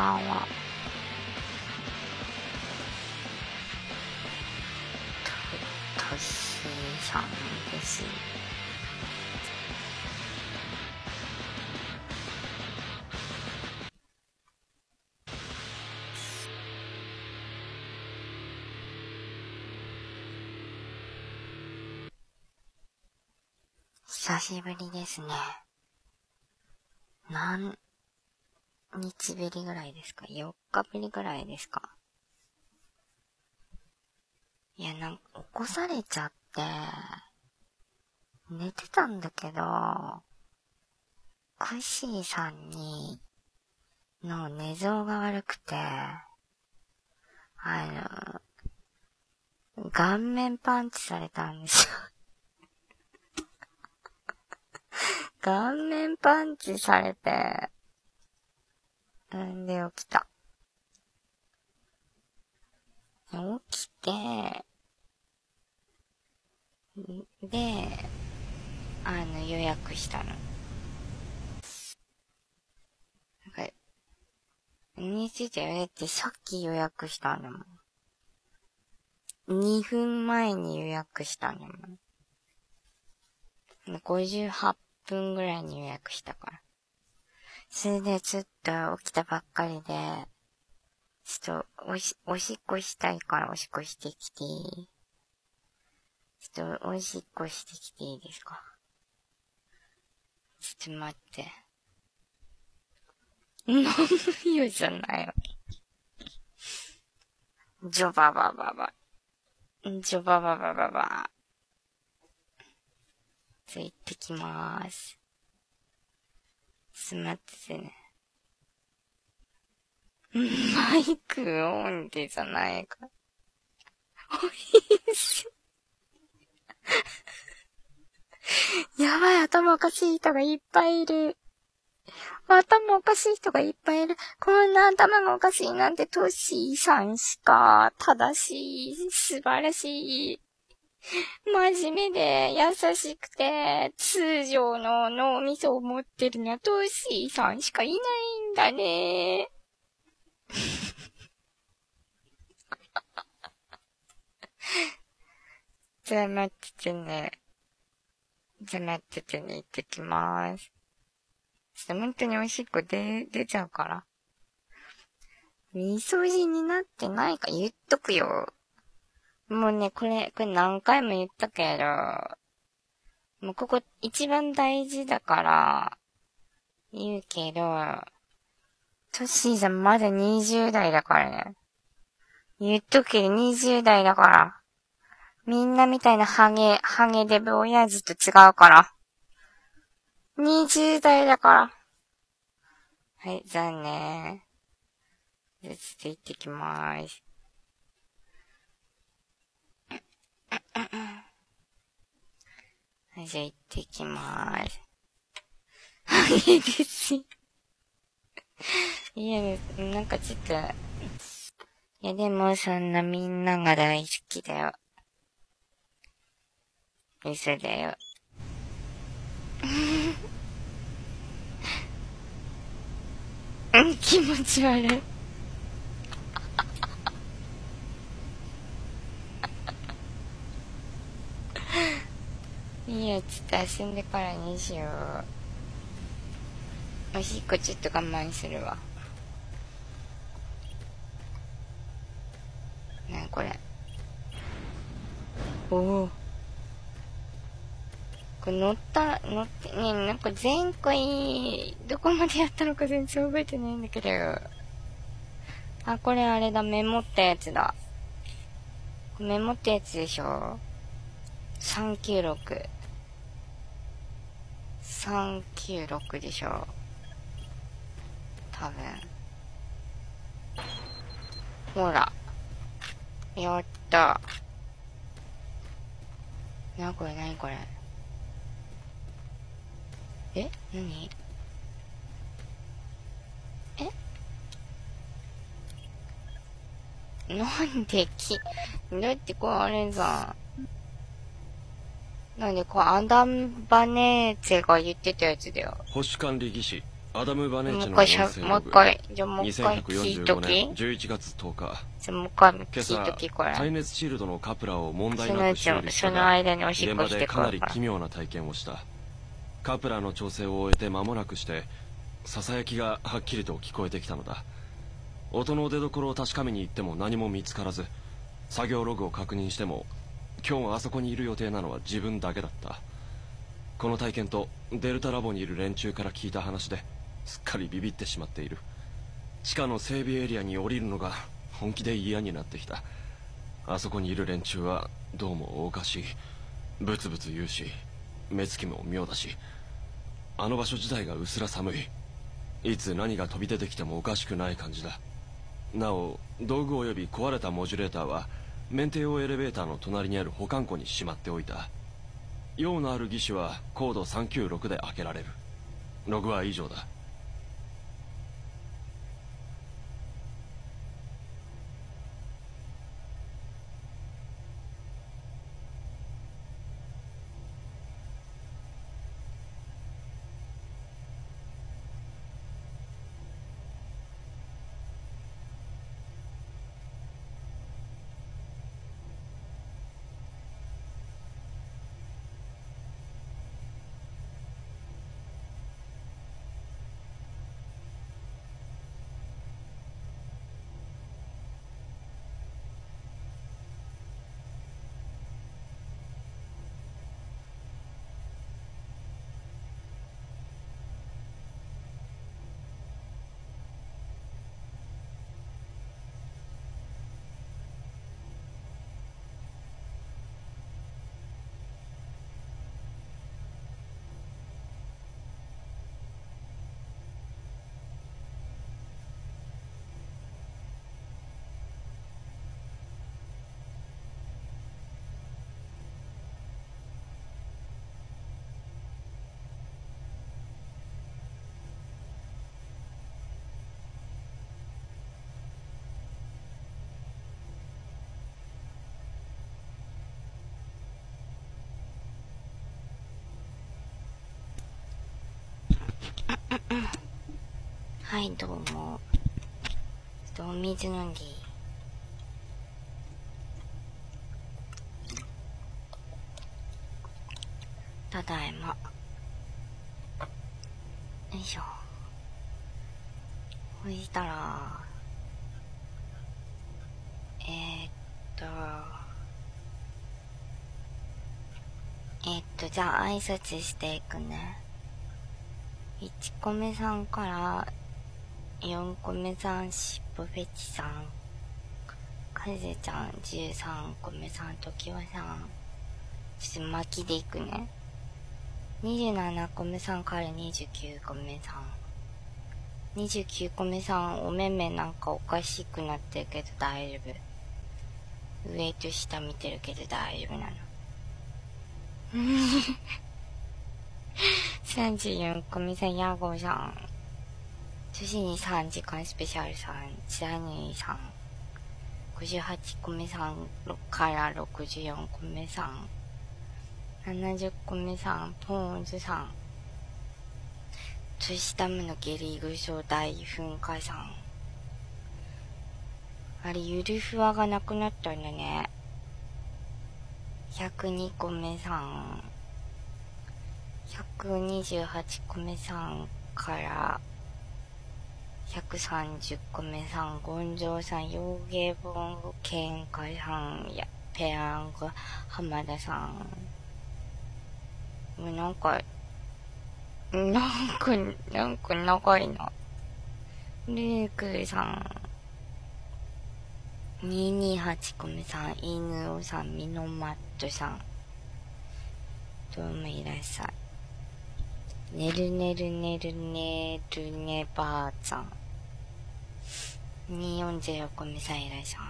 ばんは。トッシーさんです。久しぶりですね。何日ぶりぐらいですか？ 4 日ぶりぐらいですか？いや、起こされちゃって、寝てたんだけど、クッシーさんの寝相が悪くて、顔面パンチされたんですよ。顔面パンチされて、んで起きた。起きて、で、予約したの。についてだってさっき予約したんだもん。2分前に予約したんだもん。58分ぐらいに予約したから。それでちょっと起きたばっかりで、ちょっとおしっこしたいからおしっこしてきていい？ちょっとおしっこしてきていいですか？ちょっと待って。飲むよじゃないわ。ジョババババ。ジョバババババ。じゃあ行ってきまーす。ちょっと待っててね。マイクオンでじゃないか。おいしい。やばい、頭おかしい人がいっぱいいる。頭おかしい人がいっぱいいる。こんな頭がおかしいなんてトッシーさんしか正しい、素晴らしい。真面目で優しくて通常の脳みそを持ってるのはトッシーさんしかいないんだね。じゃあ待っててね。行ってきまーす。ちょっと本当におしっこ出ちゃうから。みそじになってないか言っとくよ。もうね、これ何回も言ったけど、もうここ一番大事だから、言うけど、トッシーさんまだ20代だからね。言っとくけど20代だから。みんなみたいなハゲデブ親父と違うから。20代だから。はい、じゃあね。じゃあちょっと行ってきまーす。はい、じゃあ行ってきまーす。いいですよ。いや、なんかちょっと、いやでもそんなみんなが大好きだよ。嘘だよ。気持ち悪い。いいよ、ちょっと遊んでからにしよう。おしっこちょっと我慢するわ。なにこれ。おお。これ乗って、ね、なんか前回、どこまでやったのか全然覚えてないんだけど。あ、これあれだ、メモったやつだ。メモったやつでしょ？ 396。396でしょ？多分。ほら。やった。なこれ何これ。え？何？なんでだってこれあれさ、なんでこれアダンバネーツェが言ってたやつだよ。 保守管理技師、 アダム・バネッチのもう音声ログ。 じゃあもう一回聞いと 2145 き。 年11月10日。 じゃあもう一回今聞いと朝、 き、これ。 耐熱シールドのカプラを問題なく修理したそのが、 間におしっ現場こしてでかなりくるから。 奇妙な体験をした。カプラの調整を終えて間もなくして、ささやきがはっきりと聞こえてきたのだ。音の出所を確かめに行っても何も見つからず、作業ログを確認しても、今日あそこにいる予定なのは自分だけだった。この体験とデルタラボにいる連中から聞いた話ですっかりビビってしまっている。地下の整備エリアに降りるのが本気で嫌になってきた。あそこにいる連中はどうもおかしい。ブツブツ言うし、目つきも妙だし、あの場所自体がうすら寒い。いつ何が飛び出てきてもおかしくない感じだ。なお、道具及び壊れたモジュレーターはメンテ用エレベーターの隣にある保管庫にしまっておいた。用のある義手はコード396で開けられる。ログは以上だ。 はい、どうも。ちょっとお水飲んでいい？ただいま。よいしょ。そしたら、じゃあ挨拶していくね。1個目さんから4個目さん、しっぽフェチさん、かぜちゃん、13個目さん、ときわさん、ちょっと巻きでいくね。27個目さんから29個目さん。29個目さん、お目目なんかおかしくなってるけど大丈夫。上と下見てるけど大丈夫なの。34個目さん、ヤゴさん。女子に3時間スペシャルさん、チラニーさん。58個目さんから64個目さん。70個目さん、ポーンズさん。トシダムのゲリグソ大噴火さん。あれ、ゆるふわがなくなったんだね。102個目さん。128個目さんから130個目さん、ゴンゾーさん、ヨーゲーボンケンカさん、ペヤング、浜田さん。もうなんか長いな。ルークさん。228個目さん、イヌオさん、ミノマットさん。どうもいらっしゃい。ねるねるねるねるねばあさん。240個目さんいらっしゃい。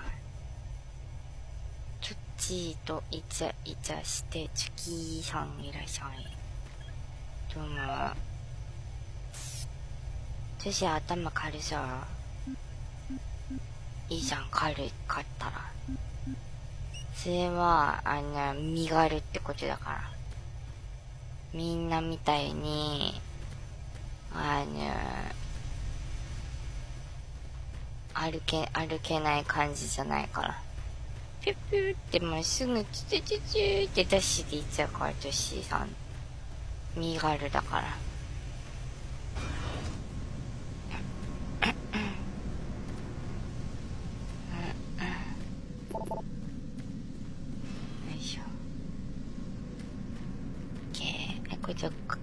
チョッチーとイチャイチャしてチュキーさんいらっしゃい。どうも。女子頭軽さ。いいじゃん、軽かったら。それは、身軽ってことだから。みんなみたいに、 歩けない感じじゃないから。ピュッピューってもうすぐチュチュチュチューってダッシュでいっちゃうから、トッシーさん。身軽だから。よいしょ。オッケー。これどこ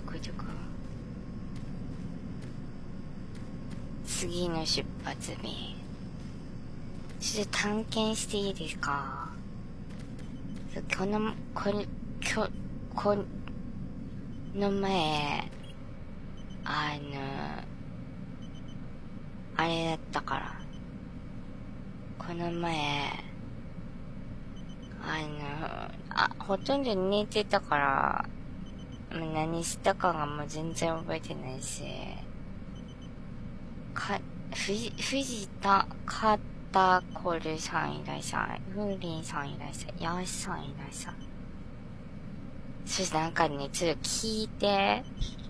次の出発日。ちょっと探検していいですか？この前、あれだったから。この前、ほとんど寝てたから、何したかがもう全然覚えてないし、藤田、カタコルさんいらっしゃい。フーリンさんいらっしゃい。ヤシさんいらっしゃい。そしてなんかね、ちょっと聞いて。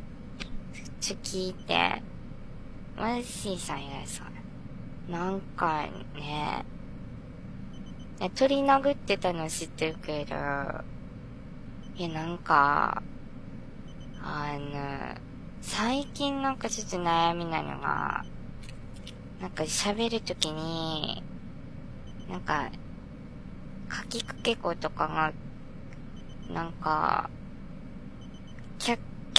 マッシーさんいらっしゃい。なんかね、鳥殴ってたの知ってるけど、いやなんか、最近なんかちょっと悩みなのが、なんか喋るときに、なんか、かきくけことかが、なんか、か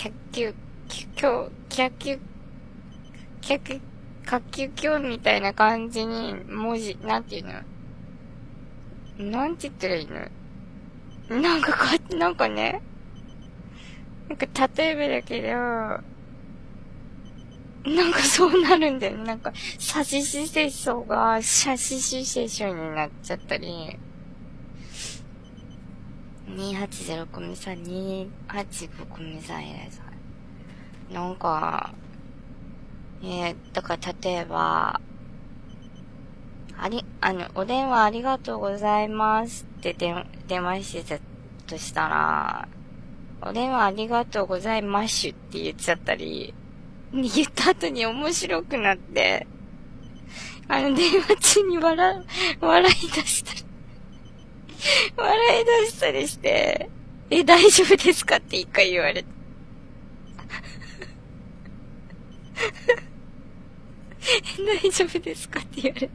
きゅきょみたいな感じに文字、なんていうの？なんて言ったらいいの？なんかね、なんか例えばだけど、なんかそうなるんだよね。なんか、サシシセショがシャシシセショになっちゃったり、280コミさん、285コミさんいらっしゃい。なんか、だから例えば、お電話ありがとうございますって電話してたとしたら、お電話ありがとうございますって言っちゃったり、言った後に面白くなって、電話中に笑い出したりして、大丈夫ですかって一回言われて。大丈夫ですかって言われて。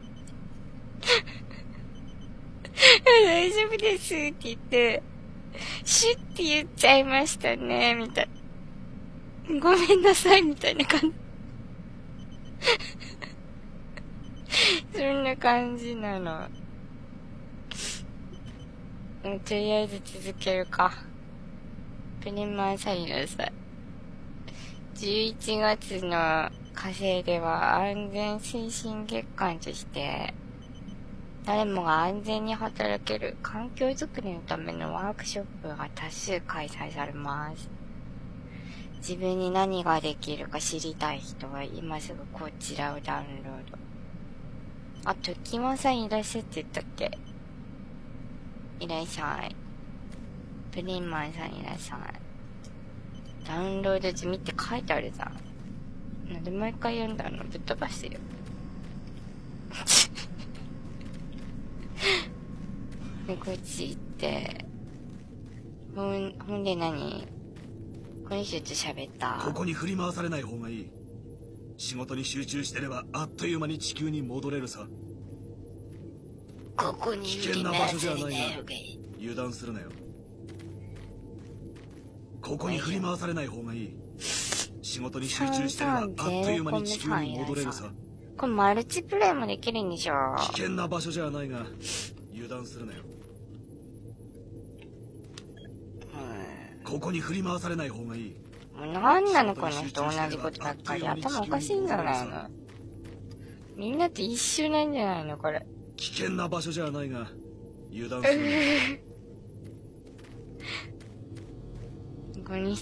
大丈夫ですって言って、シュッて言っちゃいましたね、みたいな。ごめんなさい、みたいな感じ。そんな感じなの。とりあえず続けるか。プリマンサイラさ。11月の火星では安全推進月間として、誰もが安全に働ける環境づくりのためのワークショップが多数開催されます。自分に何ができるか知りたい人は今すぐこちらをダウンロード。あ、ときまさんいらっしゃって言ったっけ？いらっしゃい。プリンマンさんいらっしゃい。ダウンロード済みって書いてあるじゃん。なんでもう一回読んだのぶっ飛ばしてる。で、こっち行って、ほんで何？この人と喋った。 ここに振り回されない方がいい。仕事に集中してればあっという間に地球に戻れるさ。 ここに危険な場所じゃないが油断するなよ。ここに振り回されない方がいい。仕事に集中してればあっという間に地球に戻れるさ。 これマルチプレイもできるんでしょ？ 危険な場所じゃないが油断するなよ。ここに振り回されない方がいい。 なんなのこの人、同じことばっかり。頭おかしいんじゃないの？みんなって一緒なんじゃないのこれ。 危険な場所じゃないが油断するなよ。 この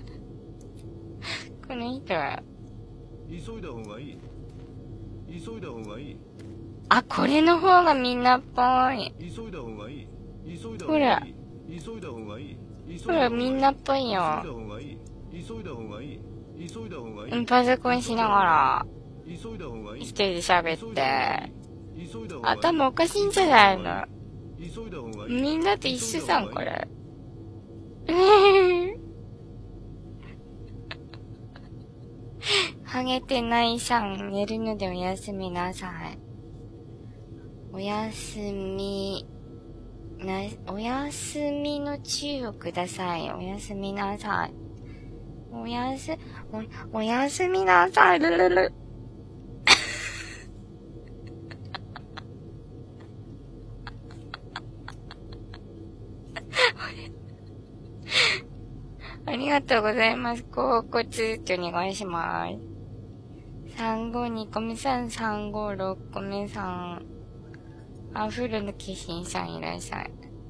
人は急いだ方がいい。急いだ方がいい。 あ、これの方がみんなっぽい。 急いだ方がいい。急いだ方がいい。 急いだ方がいい。 ほら、みんなっぽいよ。 急いだ方がいい。急いだ方がいい。 急いだ方がいい。 パソコンしながら、 急いだ方がいい。 一人で喋って、 急いだ方がいい。 頭おかしいんじゃないの？ 急いだ方がいい。 みんなと一緒さん、これ。ハゲてないさん、寝るのでおやすみなさい。おやすみの注をください。おやすみなさい。おやすみなさい。ルルル。ありがとうございます。甲骨ってお願いします。352個目さん、356個目さん。あ、フルのキシンさんいらっしゃい。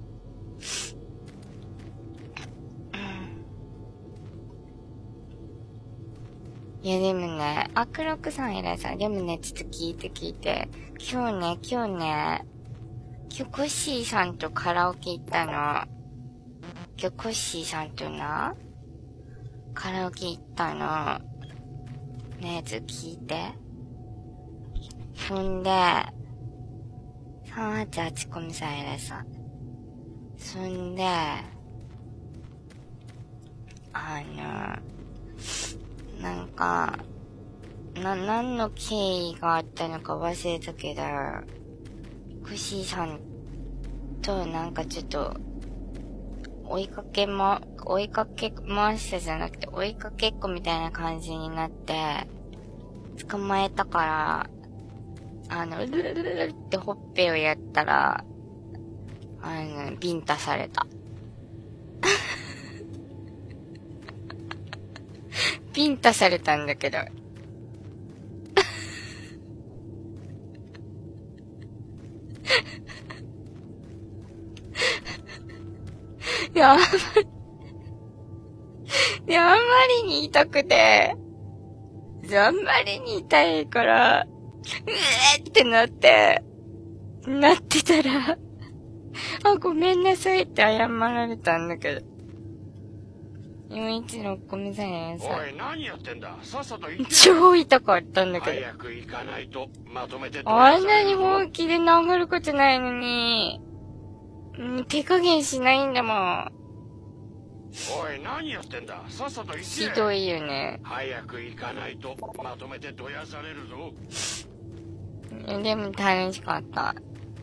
いやでもね、アクロックさんいらっしゃい。でもね、ちょっと聞いて。今日コッシーさんとカラオケ行ったの。今日コッシーさんとな、カラオケ行ったの。ねえ、ちょっと聞いて。そんで、388コミさんいらっしゃい。そんで、なんか、何の経緯があったのか忘れたけど、コッシーさんとなんかちょっと、追いかけ回したじゃなくて、追いかけっこみたいな感じになって、捕まえたから、ルルルルルってほっぺをやったら、ビンタされた。ビンタされたんだけど。いや、あんまりに痛くて、あんまりに痛いから、ってなってたら、あ、ごめんなさいって謝られたんだけど。416ごめんなさいね。 おい、何やってんだ。さっさと行って。 超痛かったんだけど。 早く行かないと、まとめて。 あんなに本気で殴ることないのに、手加減しないんだもん。 おい、何やってんだ。さっさと行って。 ひどいよね。 早く行かないと、まとめてどやされるぞ。 でも楽しかった。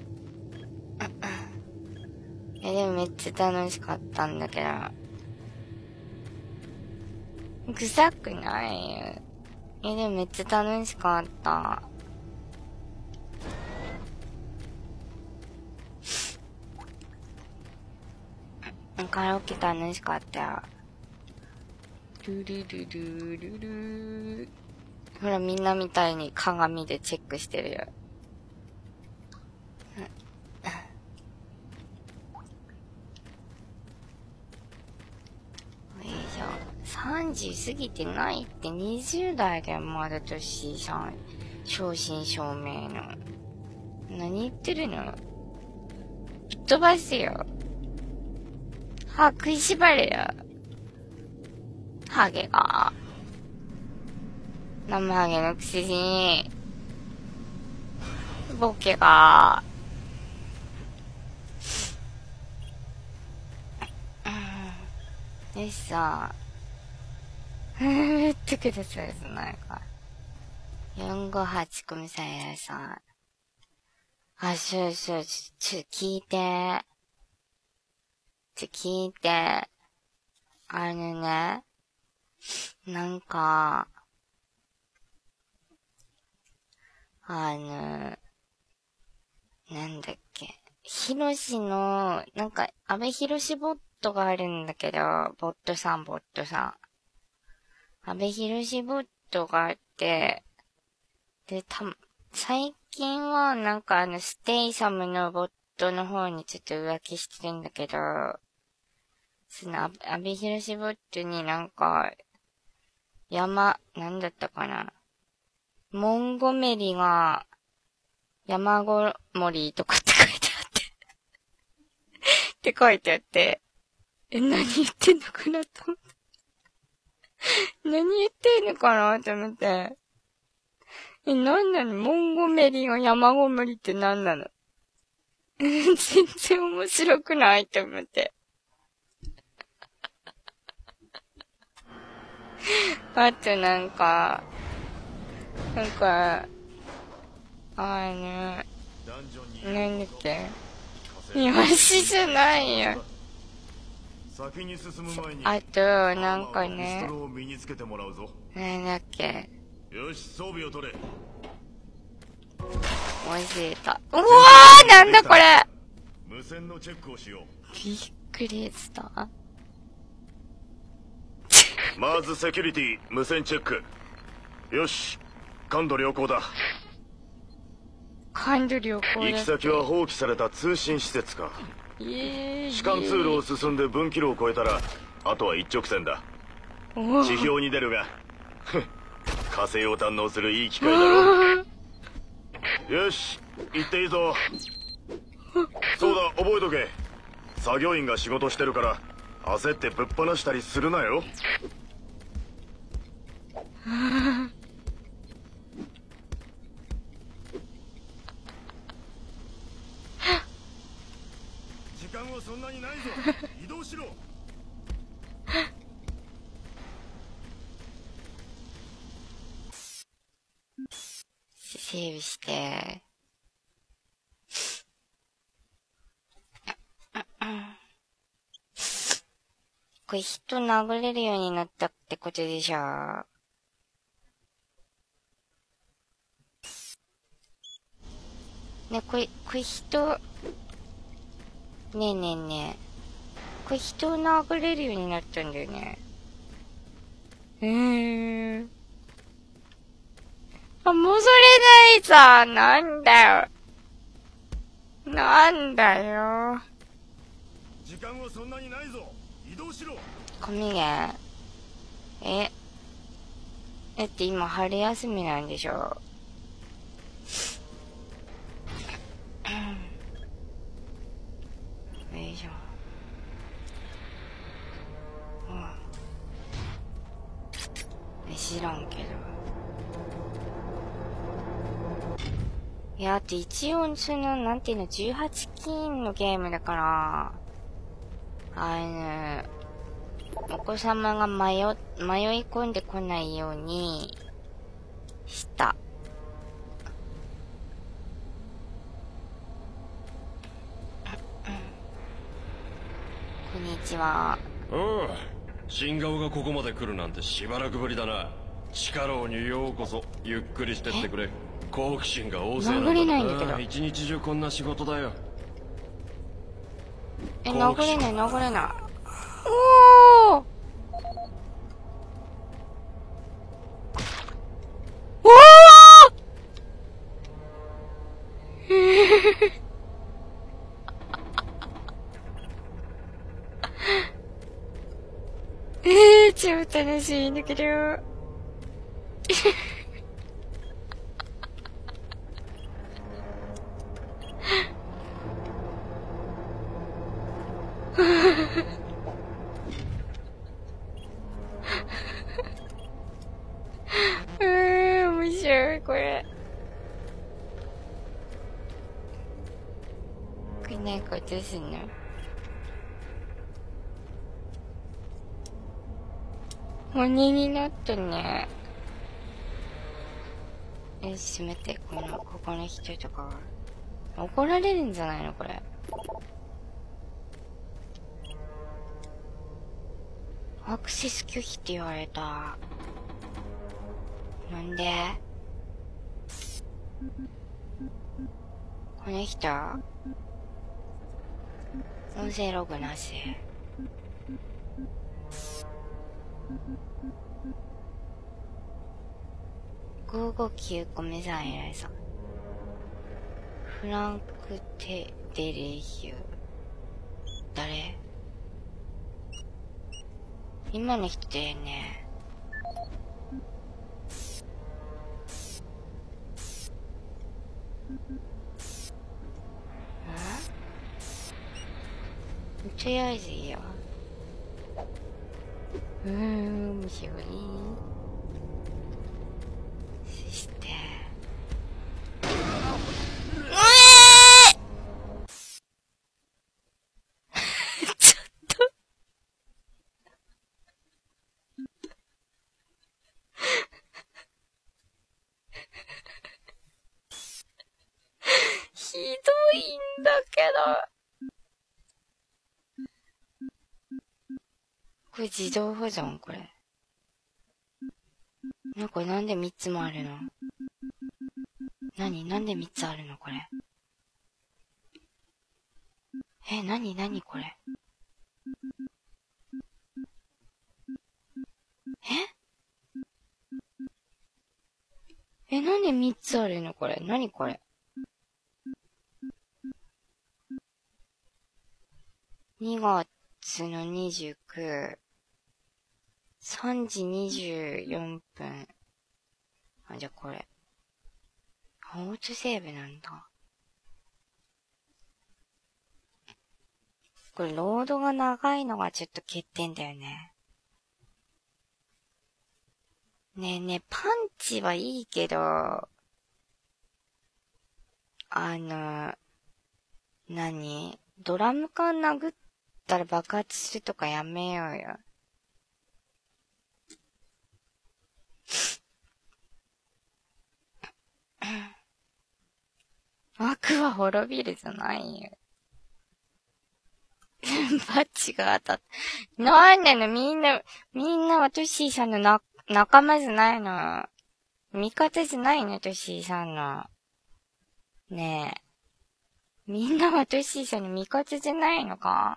でもめっちゃ楽しかったんだけど。臭くないよ。でもめっちゃ楽しかった。カラオケ楽しかったよ。ルルルルルル。ほらみんなみたいに鏡でチェックしてるよ。30過ぎてないって20代だよ、まだトッシーさん。正真正銘の。何言ってるの？ぶっ飛ばせよ。歯食いしばれよ。ハゲが。生ハゲのくせに。ボケが。でさ、ってください、そのなんか。458組さんいらっしゃい。あ、そう、聞いて。ね、なんか、なんだっけ。ひろしの、なんか、安倍ひろしボットがあるんだけど、ボットさん。安倍ひろしボットがあって、で、最近はなんかステイサムのボットの方にちょっと浮気してるんだけど、その安倍ひろしボットになんか、なんだったかな。モンゴメリが、山ごもりとかって書いてあって。って書いてあって、何言ってんのかなと思って。 何言ってんのかなと思って。なんなの？モンゴメリが山ごもりって何なの？全然面白くないと思って。あとなんか、なんだっけ？イワシじゃないよ。 先に進む前にあと、なんかね、なんだっけ？ よし、装備を取れ。 教えた。うわー！なんだこれ！ 無線のチェックをしよう。 びっくりした。 まずセキュリティ、無線チェック。よし、感度良好だ。 感度良好だ。 行き先は放棄された通信施設か。士官通路を進んで分岐路を越えたら、あとは一直線だ。地表に出るが、火星を堪能するいい機会だろう。よし、行っていいぞ。そうだ、覚えとけ。作業員が仕事してるから焦ってぶっ放したりするなよ。時間はそんなにないぞ。移動しろ。 整備して。これ人殴れるようになったってことでしょ。ね、これ人、ねえねえねえ。これ人を殴れるようになったんだよね。あ、もうそれないさ。なんだよ。なんだよ。 時間はそんなにないぞ。移動しろ。 コミゲン。だって今春休みなんでしょ。よいしょ。知らんけど。いや、だって一応その、なんていうの、18金のゲームだから、お子様が迷い込んでこないように、した。こんにちは。 おう、新顔がここまで来るなんてしばらくぶりだな。地下牢にようこそ。ゆっくりしてってくれ。好奇心が旺盛なんだ。 殴れないんだけど。 一日中こんな仕事だよ。 殴れない。おー！超楽しいんだけど。面白い、これ。これなんかどうすんの？鬼になったね。よし、待って、ここの人とか、怒られるんじゃないのこれ。アクセス拒否って言われた。なんで？この人音声ログなし。559ごめんなさい、偉いさん。フランク・デレヒュー。誰？今の人だよね。とりあえずいいよ。 面白い。そして、ちょっとひどいんだけど。これ自動保存これ。これなんで3つもあるの？なんで3つあるのこれ。何これ。なんで3つあるのこれ。何これ。2月の29、3時24分。じゃあこれ。オートセーブなんだ。これロードが長いのがちょっと欠点だよね。ねえねえ、パンチはいいけど、ドラム缶殴ったら爆発するとかやめようよ。悪は滅びるじゃないよ。バッチが当たった。なんなのみんなはトッシーさんの仲間じゃないの。味方じゃないの、トッシーさんの。ねえ。みんなはトッシーさんの味方じゃないのか？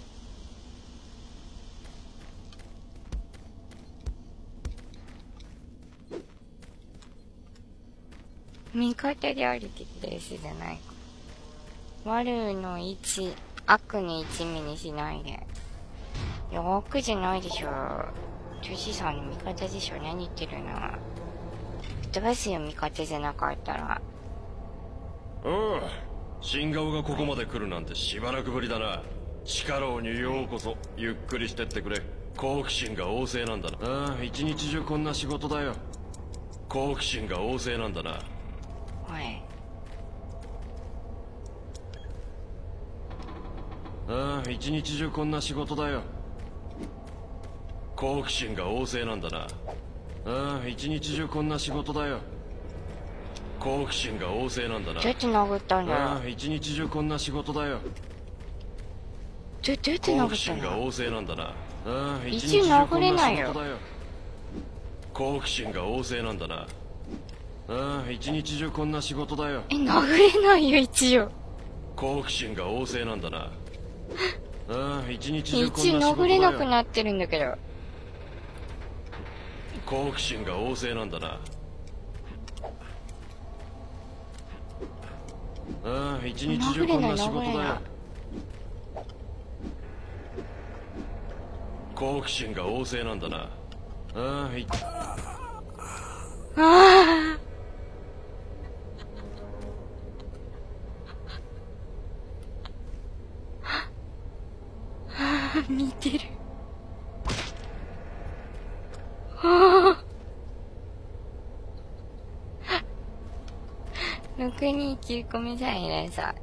味方であるけどレースじゃないか。悪の1、悪に1味にしないで。いや、悪じゃないでしょ。トッシーさんの味方でしょ。何言ってるの。吹っ飛ばすよ、味方じゃなかったら。 新顔がここまで来るなんてしばらくぶりだな。地下牢にようこそ。ゆっくりしてってくれ。好奇心が旺盛なんだな。一日中こんな仕事だよ。好奇心が旺盛なんだな。 はい。 一日中こんな仕事だよ。好奇心が旺盛なんだな。一日中こんな仕事だよ。好奇心が旺盛なんだな。 どうやって殴ったんだよ。 一日中こんな仕事だよ。 どうやって殴ったんだよ。 好奇心が旺盛なんだな。 一日中こんな仕事だよ。 好奇心が旺盛なんだな。一日中こんな仕事だよ。 殴れないよ、一応。 好奇心が旺盛なんだな。一日中こんな仕事だよ。 一応殴れなくなってるんだけど。 好奇心が旺盛なんだな。一日中こんな仕事だよ。好奇心が旺盛なんだな。 見てる。629個目サイレンさ。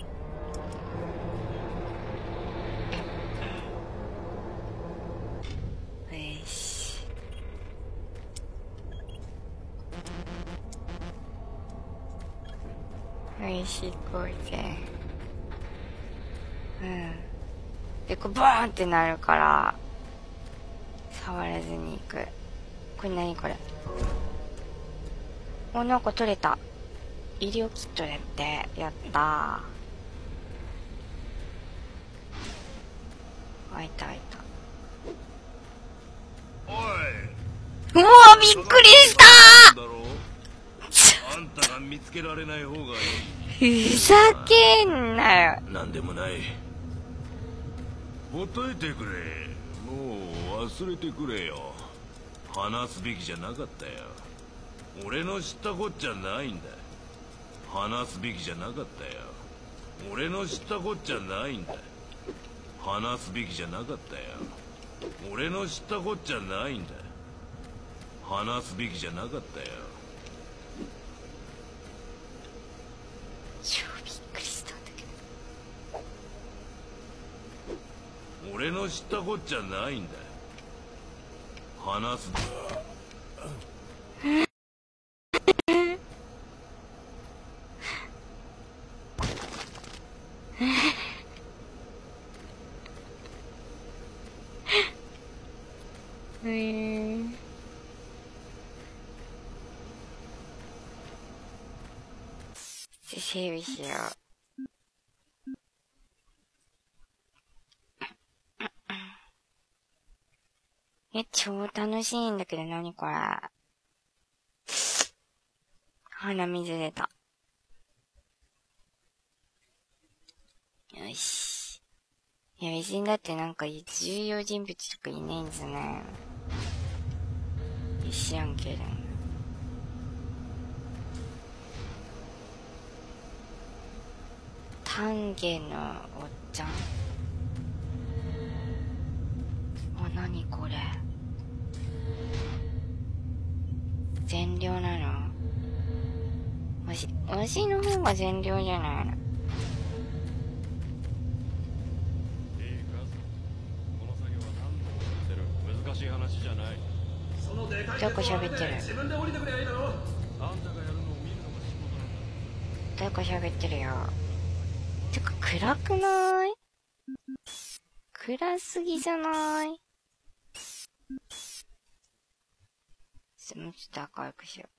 よし。よし、行こうぜ。で、こう、ボーンってなるから、触らずに行く。これ何これ。なんか取れた。医療キットだって。やったー。開いた。 おい。 うわー、びっくりしたー。あんたが見つけられない方がいい。ふざけんなよ。 なんでもない。答えてくれ。もう忘れてくれよ。話すべきじゃなかったよ。俺の知ったこっちゃないんだ。話すべきじゃなかったよ。俺の知ったこっちゃないんだ。話すべきじゃなかったよ。 俺の知ったこっちゃないんだ。話すべきじゃなかったよ。 超びっくりしたんだけど。俺の知ったこっちゃないんだ。話す。 整備しよう。超楽しいんだけど、何これ。鼻水出た。よし。いや、別にだってなんか重要人物とかいないんですね。知らんけど。丹下のおっちゃん。あ、なにこれ。善良なの？わしの方が善良じゃないの。 難しい話じゃない。 誰か喋ってる。誰か喋ってるよ。てか暗くない？暗すぎじゃない？もうちょっと明るくしよ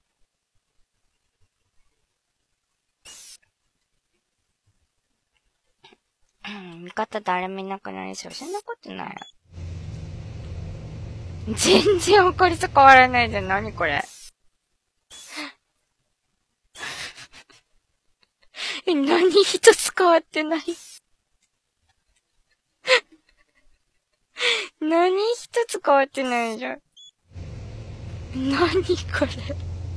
う。味方誰もいなくなりそう。そんなことないよ。全然明るさ変わらないじゃん。何これ。何一つ変わってない。何一つ変わってないじゃん。何これ。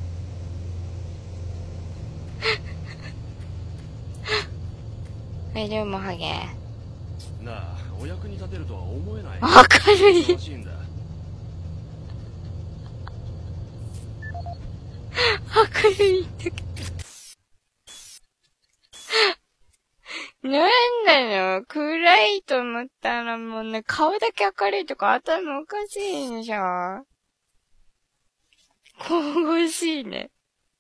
はい、でもハゲ。 なあ、お役に立てるとは思えない。 明るい。明るいんだけど。なんなの？暗いと思ったらもうね、顔だけ明るいとか頭おかしいでしょ。神々しいね。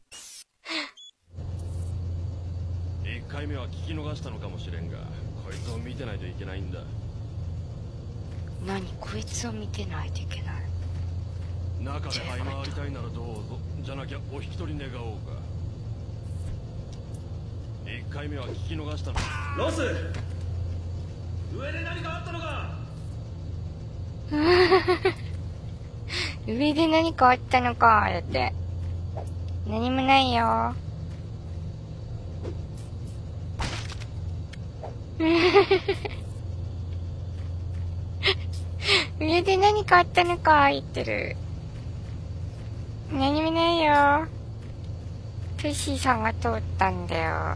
1回目は聞き逃したのかもしれんが、こいつを見てないといけないんだ。 何？こいつを見てないといけない。 中で這い回りたいならどうぞ。じゃなきゃお引き取り願おうか。1回目は聞き逃したの。 ロス、上で何かあったのか？ 上で何かあったのかだって。何もないよ。上で何かあったのか言ってる。何もないよ。トッシーさんが通ったんだよ。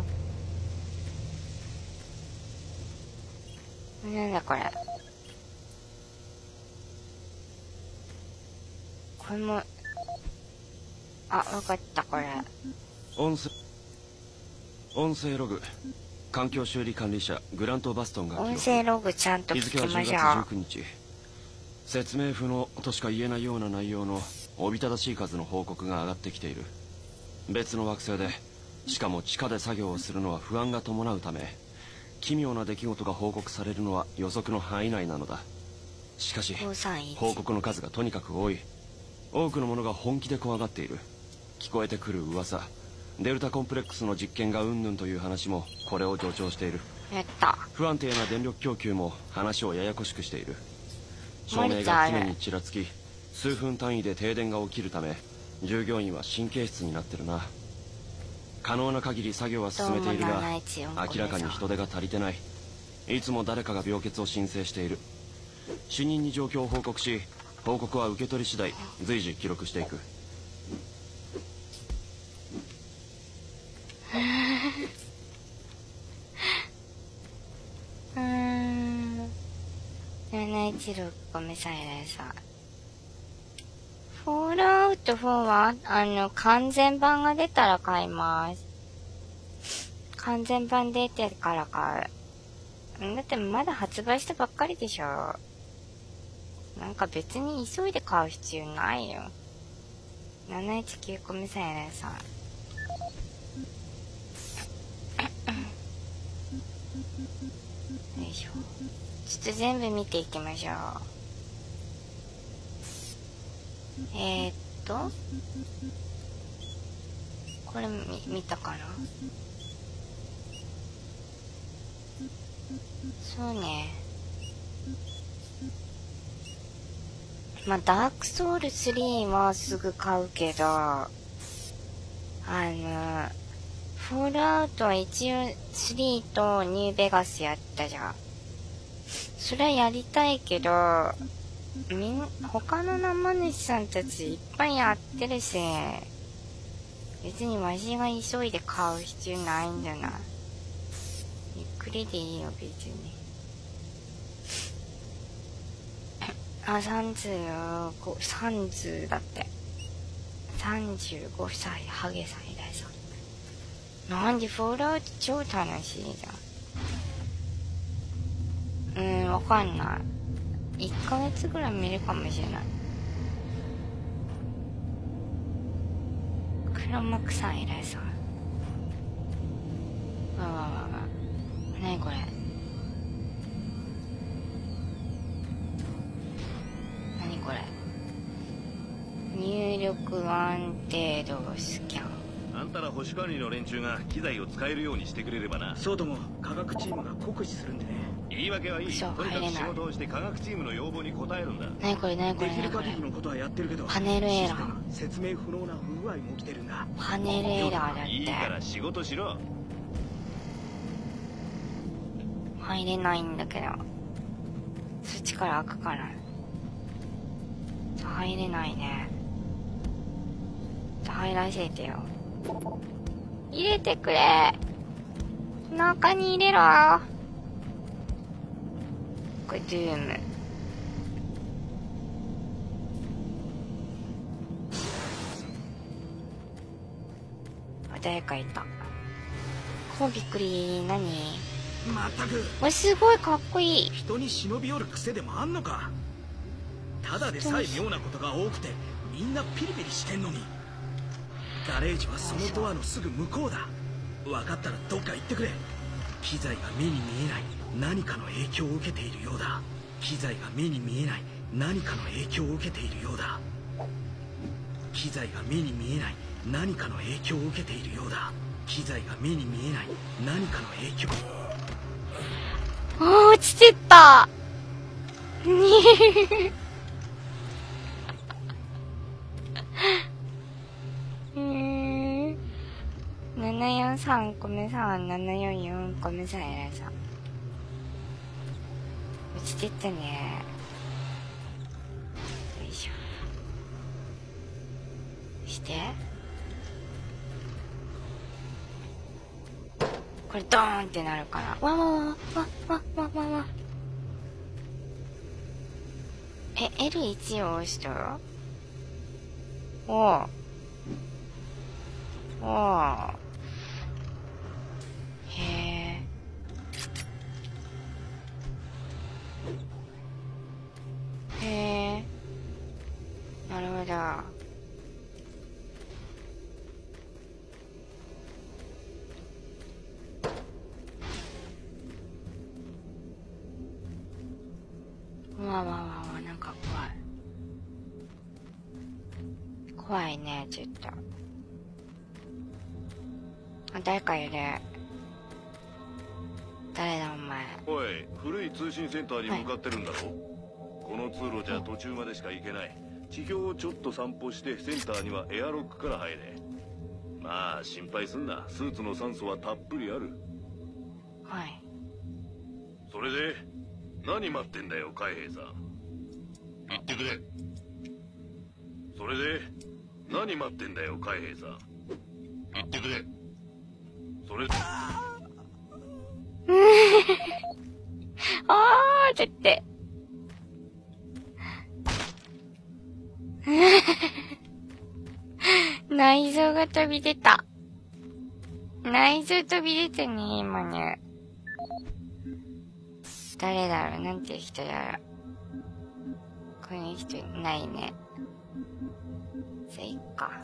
なんだこれ。これも、あ、わかった、これ。 音声ログ。環境修理管理者グラント・バストンが音声ログちゃんと聞きましょう。 日付は10月19日。説明不能としか言えないような内容のおびただしい数の報告が上がってきている。別の惑星で、しかも地下で作業をするのは不安が伴うため、奇妙な出来事が報告されるのは予測の範囲内なのだ。しかし報告の数がとにかく多い。多くの者が本気で怖がっている。聞こえてくる噂、デルタコンプレックスの実験がうんぬんという話もこれを助長している。 やった。 不安定な電力供給も話をややこしくしている。照明が常にちらつき、数分単位で停電が起きるため、従業員は神経質になってるな。可能な限り作業は進めているが、明らかに人手が足りてない。いつも誰かが病欠を申請している。主任に状況を報告し、報告は受け取り次第随時記録していく。 716個目さえさ。フォールアウト4は、完全版が出たら買います。完全版出てから買う。だってまだ発売したばっかりでしょ。なんか別に急いで買う必要ないよ。719個目さえさ。よいしょ。ちょっと全部見ていきましょう。これ見たかな。そうね。まあ、ダークソウル3はすぐ買うけど、フォールアウトは一応3とニューベガスやったじゃん。それはやりたいけど、他の生主さんたちいっぱいやってるし、別にわしが急いで買う必要ないんだな。ゆっくりでいいよ、別に。30だって。35歳、ハゲさんいらっしゃる。なんでフォールアウト超楽しいじゃん。わかんない。1ヶ月ぐらい見るかもしれない。黒幕さんいらっしゃる。なにこれ。何これ。入力安定度スキャン。 あんたら保守管理の連中が機材を使えるようにしてくれればな。 そうとも科学チームが酷使するんでね。 言い訳はいい。とにかく仕事をして科学チームの要望に応えるんだ。 なにこれなにこれ。 できる限りのことはやってるけど、 パネルエラー。 説明不能な不具合も起きてるんだ。 パネルエラーだって。 いいから仕事しろ。 入れないんだけど。そっちから開くかな。入れないね。入らせてよ。入れてくれ。中に入れろ。これドゥーム。誰かいた。こうびっくり。何？ まったく。 わ、すごいかっこいい。 人に忍び寄る癖でもあんのか。ただでさえ妙なことが多くてみんなピリピリしてんのに。ガレージはそのドアのすぐ向こうだ。分かったらどっか行ってくれ。機材が目に見えない何かの影響を受けているようだ。機材が目に見えない何かの影響を受けているようだ。機材が目に見えない何かの影響を受けているようだ。機材が目に見えない何かの影響。 落ちてった743個目さん、744個目さんやらさ。落ちてったね。よいしょ。して。これドーンってなるから。わわわわわわわわわ。L1 を押したよ。おう。おー。へえ。へえ。なるほど。わわわわ、なんか怖い。怖いね、ちょっと。誰かいる。誰だお前。 おい、古い通信センターに向かってるんだろ、この通路じゃ途中までしか行けない。地表をちょっと散歩してセンターにはエアロックから入れ。まあ心配すんな。スーツの酸素はたっぷりある。 はい。 それで何待ってんだよ海兵さん。言ってくれ。それで何待ってんだよ海兵さん。言ってくれ。それあーだって内臓が飛び出た。内臓飛び出たね、今ね。誰だろう、なんていう人だろう。この人いないね。そいっか。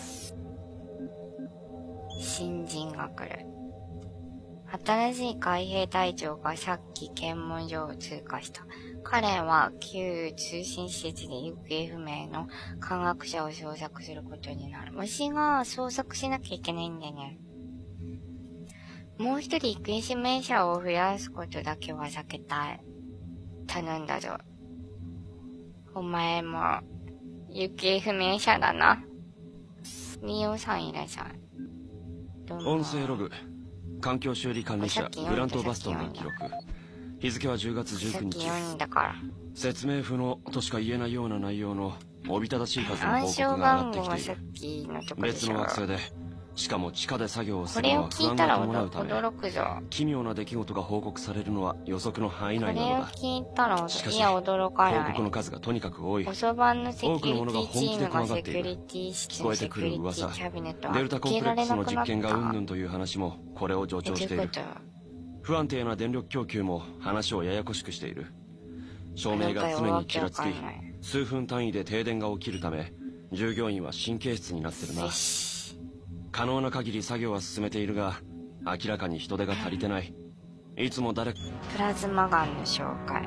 新人が来る。新しい海兵隊長がさっき検問所を通過した。彼は旧通信施設で行方不明の科学者を捜索することになる。虫が捜索しなきゃいけないんだよね。もう一人行方不明者を増やすことだけは避けたい。頼んだぞ。お前も行方不明者だな。ミオさんいらっしゃい。 音声ログ。環境修理管理者グラント・バストンの記録。日付は10月19日。説明不能としか言えないような内容のおびただしい数の報告が上がってきている。別の惑星で、しかも地下で作業をするのは不安が伴うため、奇妙な出来事が報告されるのは予測の範囲内なのだ。しかし報告の数がとにかく多い。多くのものが本気で怖がっている。聞こえてくる噂、デルタコンプレックスの実験がうんぬんという話もこれを助長している。不安定な電力供給も話をややこしくしている。照明が常にちらつき、数分単位で停電が起きるため、従業員は神経質になってるな。可能な限り作業は進めているが、明らかに人手が足りてない。いつもプラズマガンの紹介。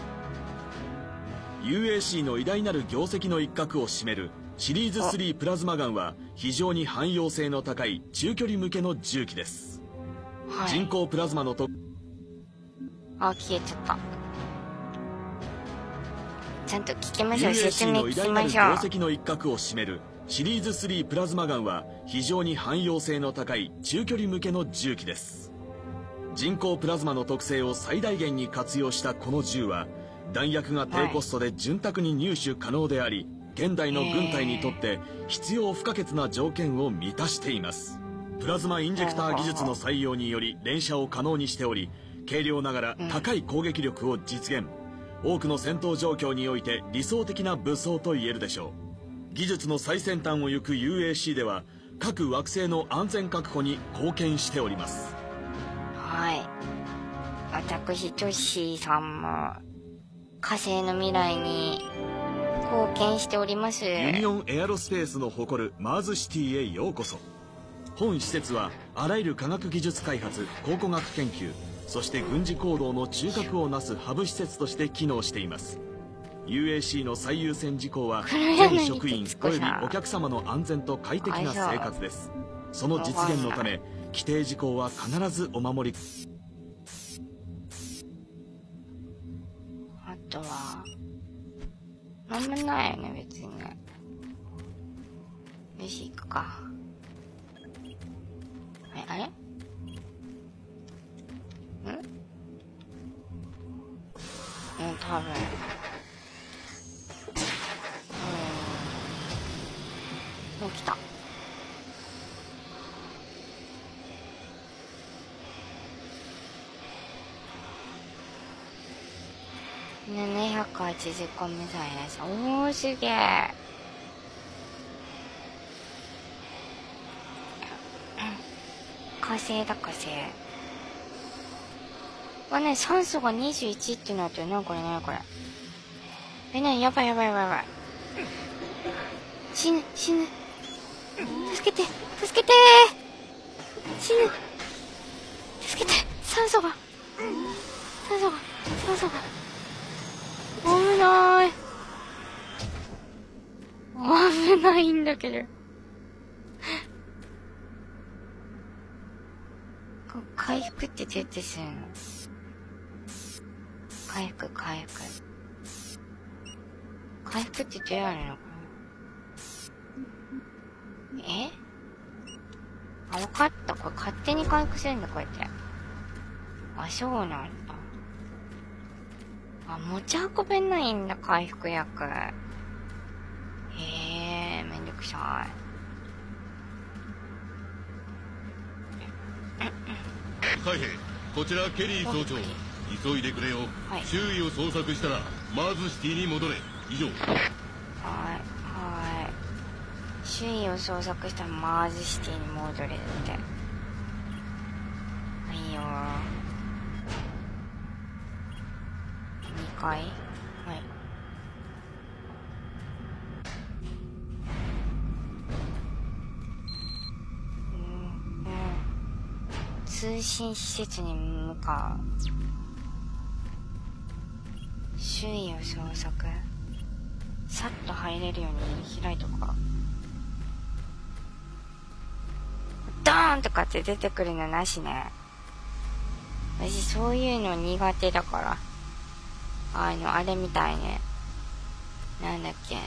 UAC の偉大なる業績の一角を占めるシリーズ3プラズマガンは非常に汎用性の高い中距離向けの銃器です、はい、人工プラズマの消えちゃった。ちゃんと聞きましょう。説明聞きましょう。 UAC の偉大なる業績の一角を占めるシリーズ3プラズマガンは非常に汎用性の高い中距離向けの銃器です。人工プラズマの特性を最大限に活用したこの銃は弾薬が低コストで潤沢に入手可能であり、現代の軍隊にとって必要不可欠な条件を満たしています。プラズマインジェクター技術の採用により連射を可能にしており、軽量ながら高い攻撃力を実現。多くの戦闘状況において理想的な武装と言えるでしょう。技術の最先端を行く UAC では各惑星の安全確保に貢献しております。 はい、私トッシーさんも火星の未来に貢献しております。 ユニオンエアロスペースの誇るマーズシティへようこそ。本施設はあらゆる科学技術開発、考古学研究、そして軍事行動の中核をなすハブ施設として機能しています。UAC の最優先事項は全職員およびお客様の安全と快適な生活です。その実現のため規定事項は必ずお守り。 あとはなんもないよね別にね。よし行くか。あれ多分もう来た。780個目さんいらっしゃる。おーすげえ。火星だ火星。ね、酸素が21ってなってる。なこれなこれ。なにやばいやばいやばいやばい。死ぬ死ぬ。助けて助けてー。死ぬ。助けて。酸素が危ない。危ないんだけど。回復って出てするの。回復ってどうやるのかな。わかった。これ勝手に回復するんだこうやって。そうなんだ。持ち運べないんだ回復薬。めんどくさい。 海兵、こちらケリー総長、急いでくれよ。周囲を捜索したらマーズシティに戻れ。以上。 はい周周囲を捜索したらマーズシティに戻れるって。いいよ。2階。はい。通信施設に向かう。周囲を捜索。さっと入れるように開いとくか。ドーンとかって出てくるのなしね。私そういうの苦手だから。あれみたいね。なんだっけ。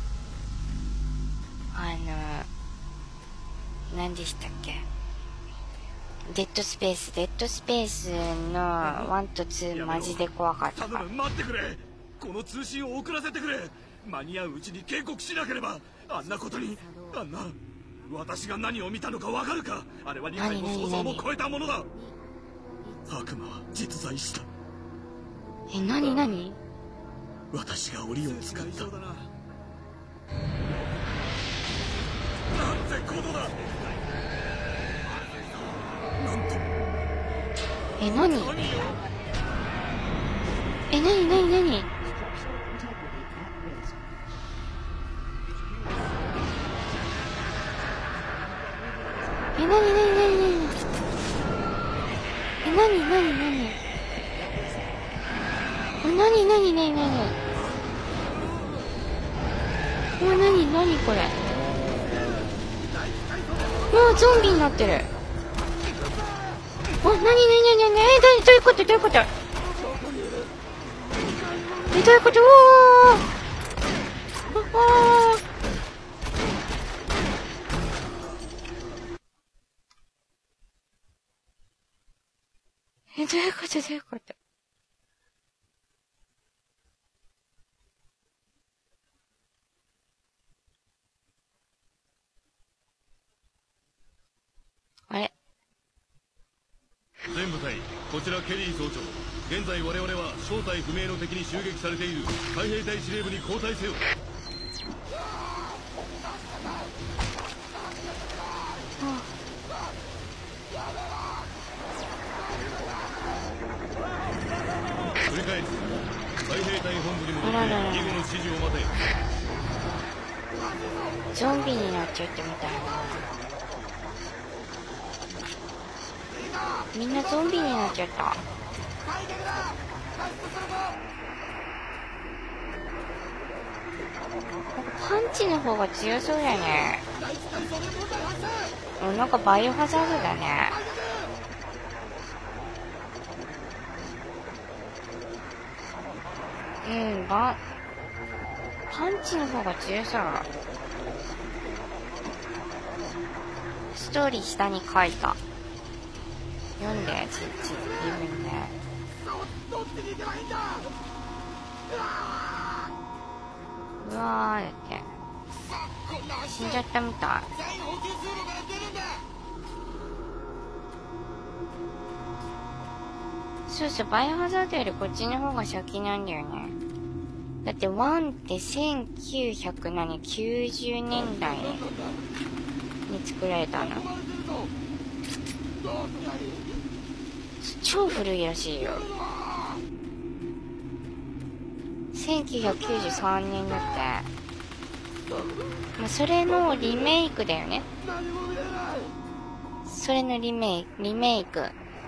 何でしたっけ。デッドスペースの1と2マジで怖かったから。 頼む、待ってくれ。この通信を遅らせてくれ。間に合ううちに警告しなければ。あんなことに、私が何を見たのかわかるか。あれは理解も想像も超えたものだ。悪魔は実在した。 何私が檻を使った。なんてことだ。なんと。 何何これ。もうゾンビになってる。どういうことどういうこと。あれ、 全部隊、こちらケリー総長。現在我々は正体不明の敵に襲撃されている海兵隊司令部に交代せよ。繰り返す。海兵隊本部に戻って以後の指示を待て。 ゾンビになっちゃってみたいな。みんなゾンビになっちゃった。パンチの方が強そうだね。なんかバイオハザードだね。パンチの方が強そう。ストーリー下に書いた。読んで、自分で。うわーって。死んじゃったみたい。そうそう、バイオハザードよりこっちの方が先なんだよね。だって1って1990年代に作られたの。超古いらしいよ。1993年だって。まあ、それのリメイクだよね。それのリメイク。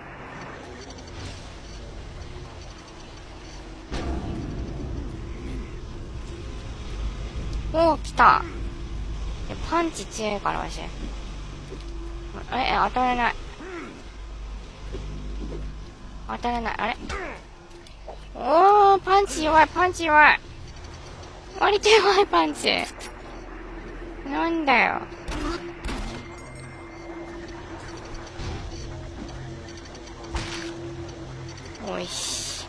おー、来た。パンチ強いからわし。当たらない。あれ、おー、パンチ弱い。割と弱いパンチ。なんだよ。おいし。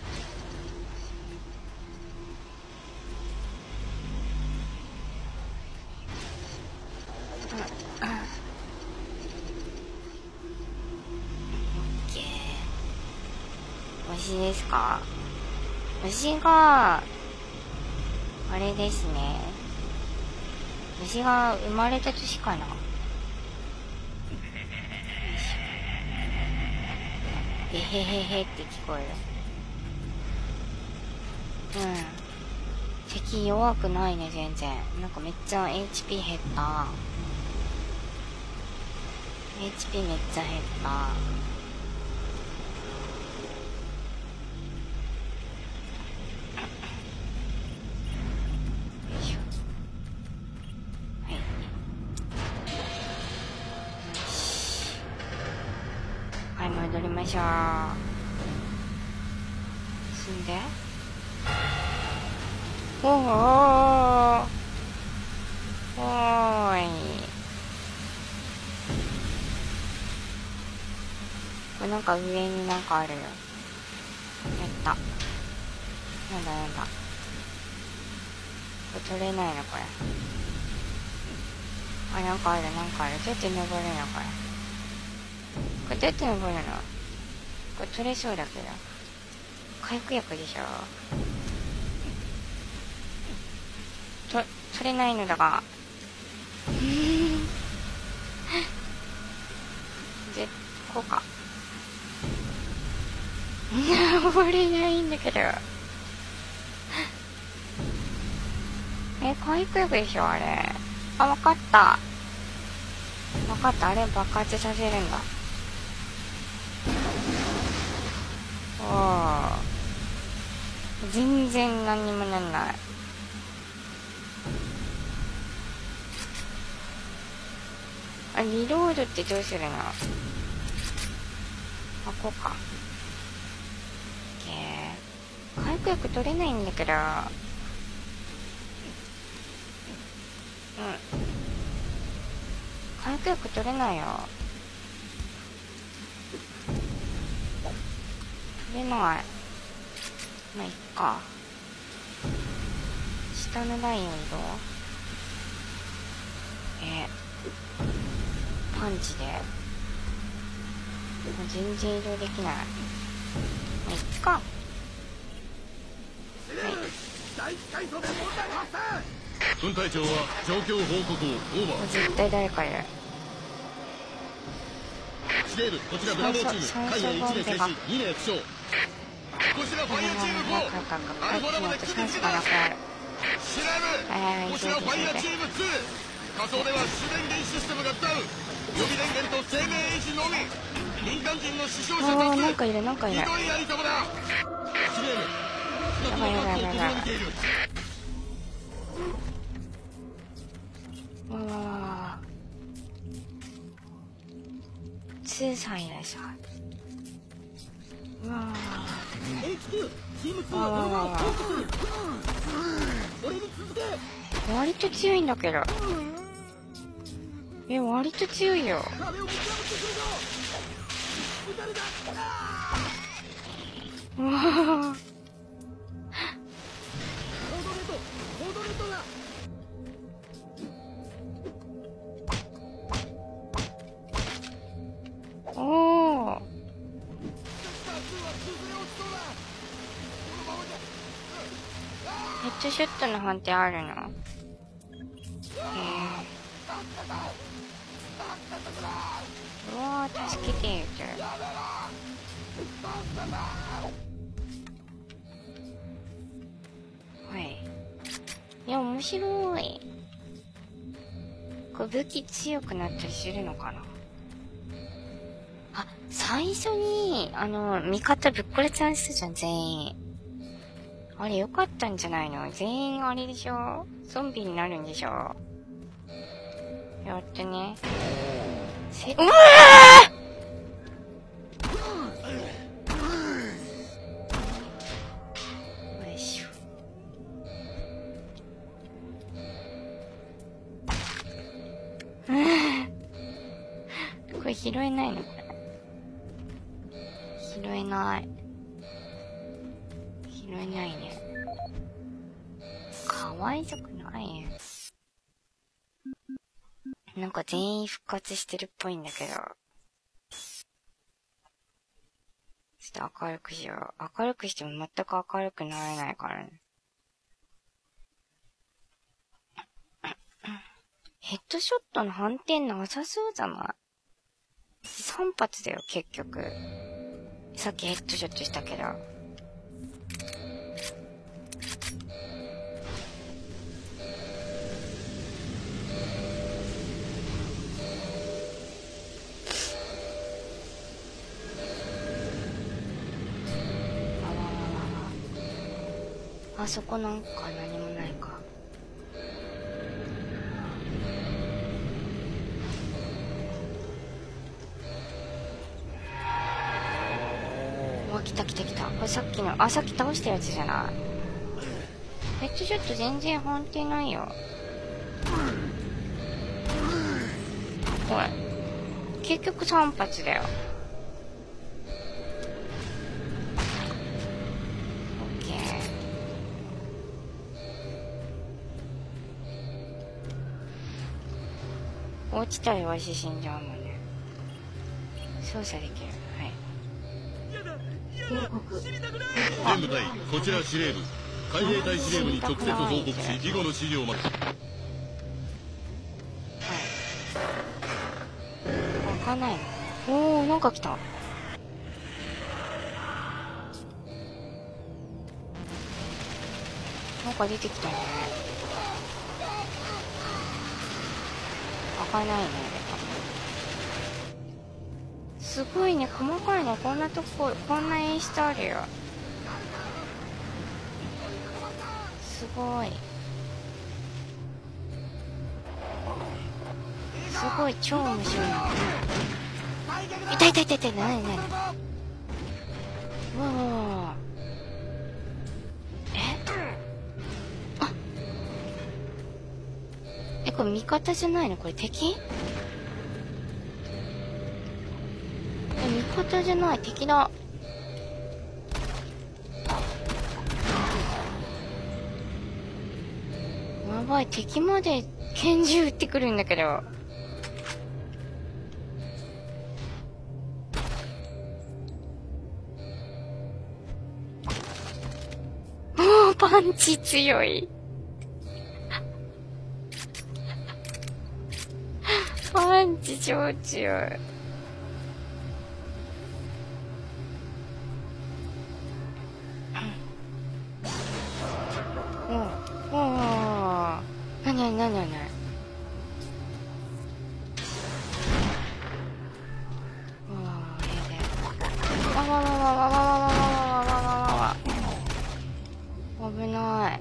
私ですか？私が、あれですね。 私が生まれた年かな。えへへへって聞こえる。うん。敵弱くないね、全然。なんかめっちゃ HP 減った。HP めっちゃ減った。はい、戻りましょう。進んで。おーおーい。これなんか上になんかあるよ。やった。なんだなんだ。これ取れないのこれ。あ、なんかあるなんかある。どうやって登るのこれ。これどうやって登るの？これ取れそうだけど。回復薬でしょ。取れないのだが。こうか。登れないんだけど。回復薬でしょあれ。あ、わかった。わかった。あれ爆発させるんだ。おー。全然何にもなんない。あ、リロードってどうするの？あ、こうか。回復薬取れないんだけど。回復薬取れないよ。取れない。まあ、いっか。下のラインを移動。パンチで。もう全然移動できない。まあ、いっか。はい。 分隊長は状況報告をオーバー。 絶対誰かいる。 司令部、こちらブラボーチーム、海外1名戦士2名負傷。こちらファイヤーチーム5、アルファラブで駆けつけた。司令部、こちらファイヤーチーム2、仮想では主電源システムがダウン。予備電源と生命維持のみ。民間人の死傷者多数。 なんかいるなんかいる。 ひどいやり方だ。司令部、 やばいやばいやばいやばい。2歳だし。割と強いんだけど。割と強いよ。うわおー。ヘッドショットの判定あるの？うわー、助けてよ、じゃあ。はい。いや、面白い。これ武器強くなったりするのかな？あ、最初に、味方ぶっ殺されてたじゃん、全員。あれよかったんじゃないの？全員あれでしょ？ゾンビになるんでしょ？やってね。うわー！よいしょ。これ拾えないの？これ。拾えない。拾えないね。かわいそくないよ。なんか全員復活してるっぽいんだけど。ちょっと明るくしよう。明るくしても全く明るくならないからね。 ヘッドショットの反転なさそうじゃない？ 3 発だよ、結局。さっきヘッドショットしたけど。あそこなんか何もないか。うわ、来た来た来た。これさっきの、あ、さっき倒したやつじゃない。ヘッドショット全然反転ないよ。これ。結局3発だよ。落ちたらわし死んじゃうもんね。操作できる。はい。 全部隊、こちら司令部。海兵隊司令部に直接報告し、以後の指示を待つ。はい。 開かないの。おー、なんか来た。なんか出てきたね。開かないね。すごいね、細かいね。こんなとこ、こんな演出あるよ。すごい。すごい、超面白い。痛い痛い痛い痛い、なになに。うわこれ味方じゃないの？これ敵？味方じゃない、敵だ。やばい、敵まで拳銃撃ってくるんだけど。もうパンチ強い。パンチ超強い。おお、なになになになに。危ない。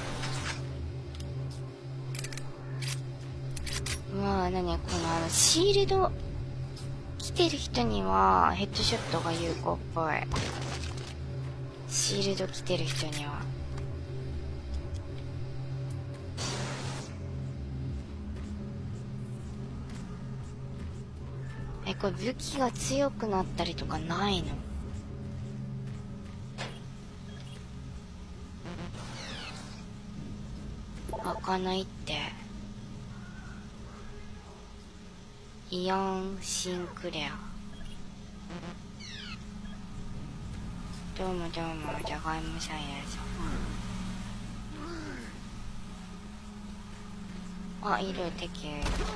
まあ、なにこのシールド着てる人にはヘッドショットが有効っぽい。シールド着てる人には。これ武器が強くなったりとかないの？開かないって。イアン・シンクレア。どうもどうも、じゃがいもさんやぞ。あ、いる、敵。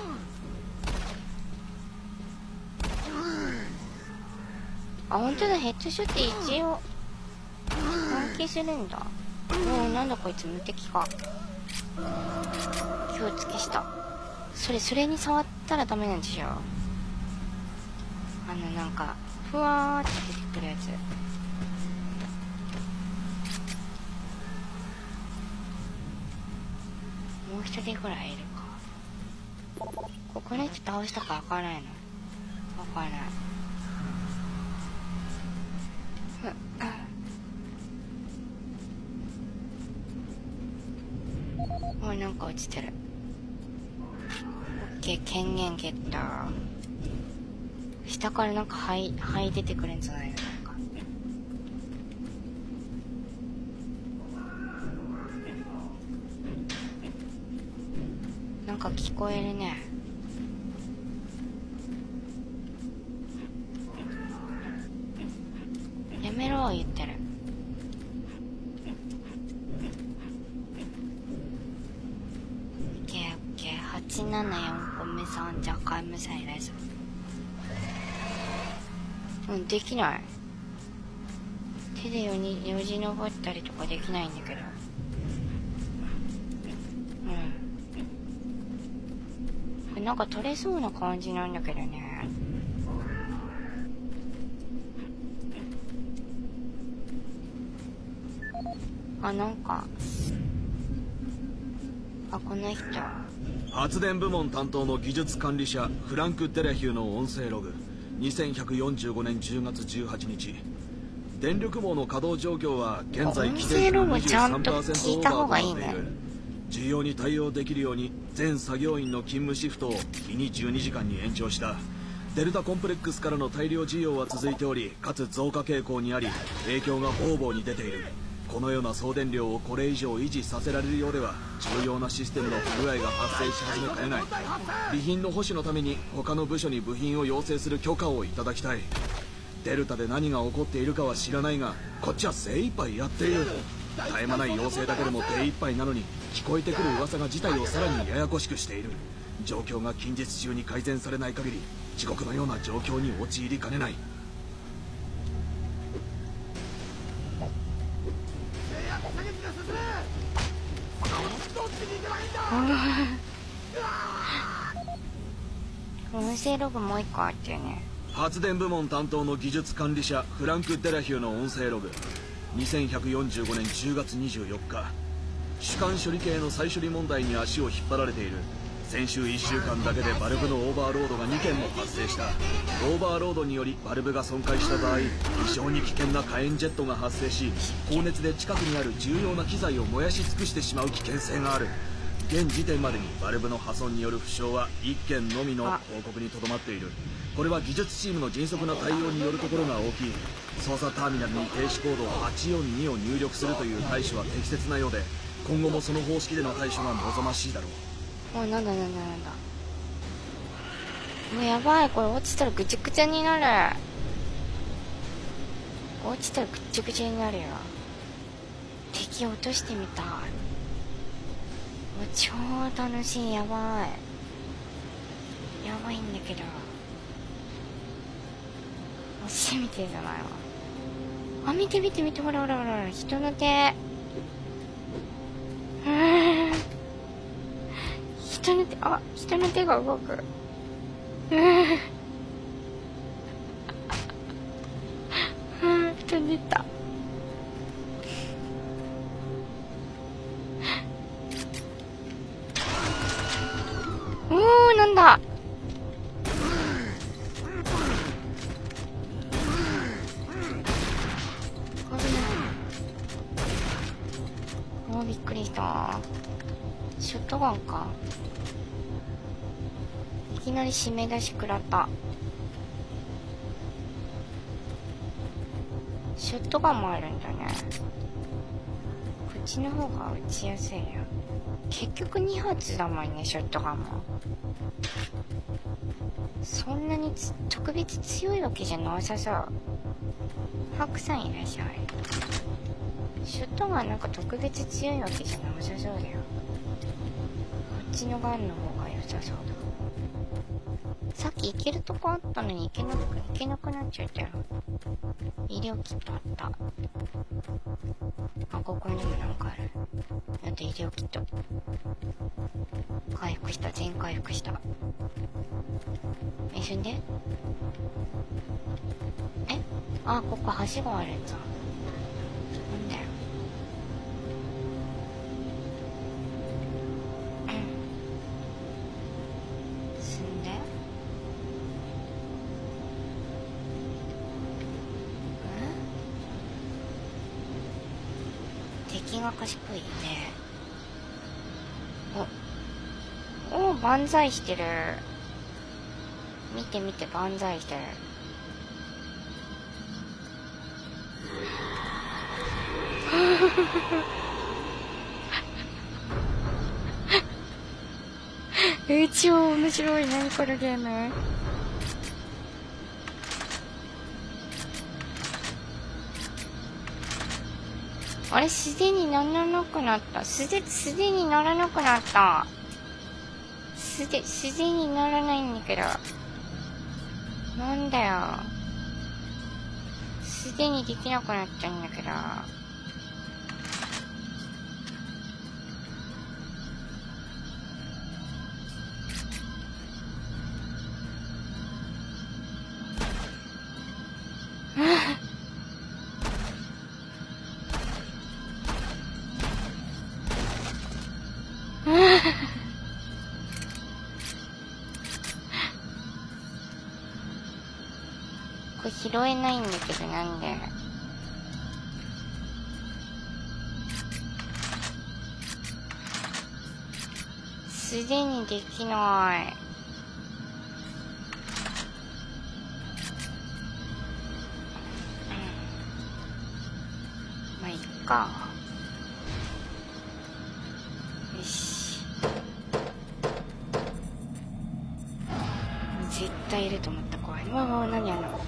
あ、ほんとだ、ヘッドショット一応関係するんだ。もうなんだこいつ無敵か。気をつけした。それに触ったらダメなんでしょ。なんかふわーって出てくるやつ。もう一人ぐらいいるか。この人倒したかわからないの？わからない。もうなんか落ちてる。オッケー、権限ゲット。下からなんか灰出てくるんじゃないの？なんか聞こえるね。やめろ言ってる。8 174個目3弱回無サイレス。うん、できない。手でよじ登ったりとかできないんだけど。これなんか取れそうな感じなんだけどね。あ、なんか。あ、この人。 発電部門担当の技術管理者フランク・デレヒューの音声ログ。2145年10月18日。電力網の稼働状況は現在規定値の 23% オーバーとなっている。需要に対応できるように全作業員の勤務シフトを日に12時間に延長した。デルタコンプレックスからの大量需要は続いており、かつ増加傾向にあり、影響が方々に出ている。このような送電量をこれ以上維持させられるようでは重要なシステムの不具合が発生し始めかねない。備品の保守のために他の部署に部品を要請する許可をいただきたい。デルタで何が起こっているかは知らないが、こっちは精一杯やっている。絶え間ない要請だけでも手一杯なのに、聞こえてくる噂が事態をさらにややこしくしている。状況が近日中に改善されない限り地獄のような状況に陥りかねない。 音声ログもう一個あってね。 発電部門担当の技術管理者フランク・デラヒューの音声ログ。2145年10月24日。主管処理系の再処理問題に足を引っ張られている。先週1週間だけでバルブのオーバーロードが2件も発生した。オーバーロードによりバルブが損壊した場合、非常に危険な火炎ジェットが発生し、高熱で近くにある重要な機材を燃やし尽くしてしまう危険性がある。現時点までにバルブの破損による負傷は1件のみの報告にとどまっている。これは技術チームの迅速な対応によるところが大きい。操作ターミナルに停止コード842を入力するという対処は適切なようで、今後もその方式での対処が望ましいだろう。 おい、なんだ。もうやばい、これ落ちたらぐちゃぐちゃになる。落ちたらぐちゃぐちゃになるよ。敵落としてみたい。もう超楽しい。やばい。やばいんだけど。落ちてみてじゃないわ。あ、見て、ほら、人の手。人の手が動く。飛んでった。なんだ。びっくりした。ショットガンか。いきなり締め出し食らった。ショットガンもあるんだね。こっちの方が撃ちやすいよ。結局2発だもんね、ショットガンも。そんなに特別強いわけじゃなさそう。ハクさんいらっしゃい。ショットガンなんか特別強いわけじゃなさそうだよ。こっちのガンの方が良さそうだ。さっき行けるとこあったのに行けなくなっちゃったよ。医療キットあった。あ、ここにもなんかある。あと医療キット。回復した。全回復した。そんであ、ここはしごあるんだ。なんだよ。進んで。敵が賢いね。お、万歳してる。見て万歳してる。超面白い。何このゲーム。あれ、素手にならなくなった。素手にならなくなった。素素手にならないんだけど。なんだよ。素手にできなくなっちゃうんだけど。これ拾えないんだけど、なんで。素手にできない。まあ、いっか。よし。絶対いると思った、怖い。うわうわ、何やるの。はい。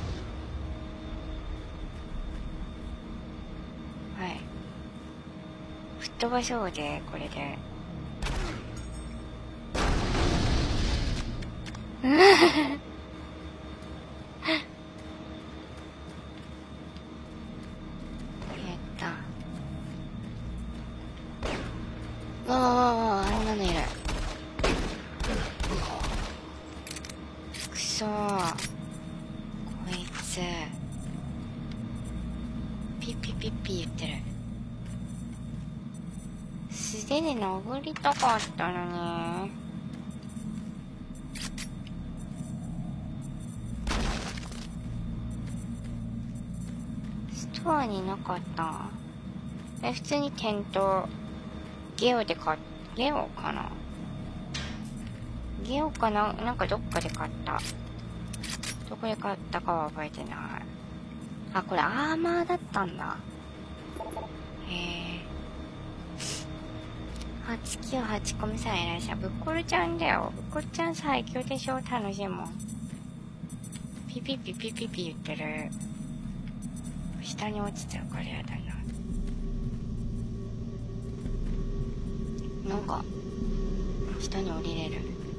吹っ飛ばそうで、これで。やった。わわわわ、あんなのいる。くそー。こいつ。ピッピッピッピ言ってる。素手で殴りたかったのに。ストアになかった。普通に店頭。ゲオで買っ、ゲオかな、ゲオかな、なんかどっかで買った。どこで買ったかは覚えてない。あ、これアーマーだったんだ。へえ。898コミさんいらっしゃい。ぶっこるちゃんだよ。ぶっこるちゃん最強でしょ。楽しいもん。ピピピピピピ言ってる。下に落ちてるからやだな。なんか下に降りれる。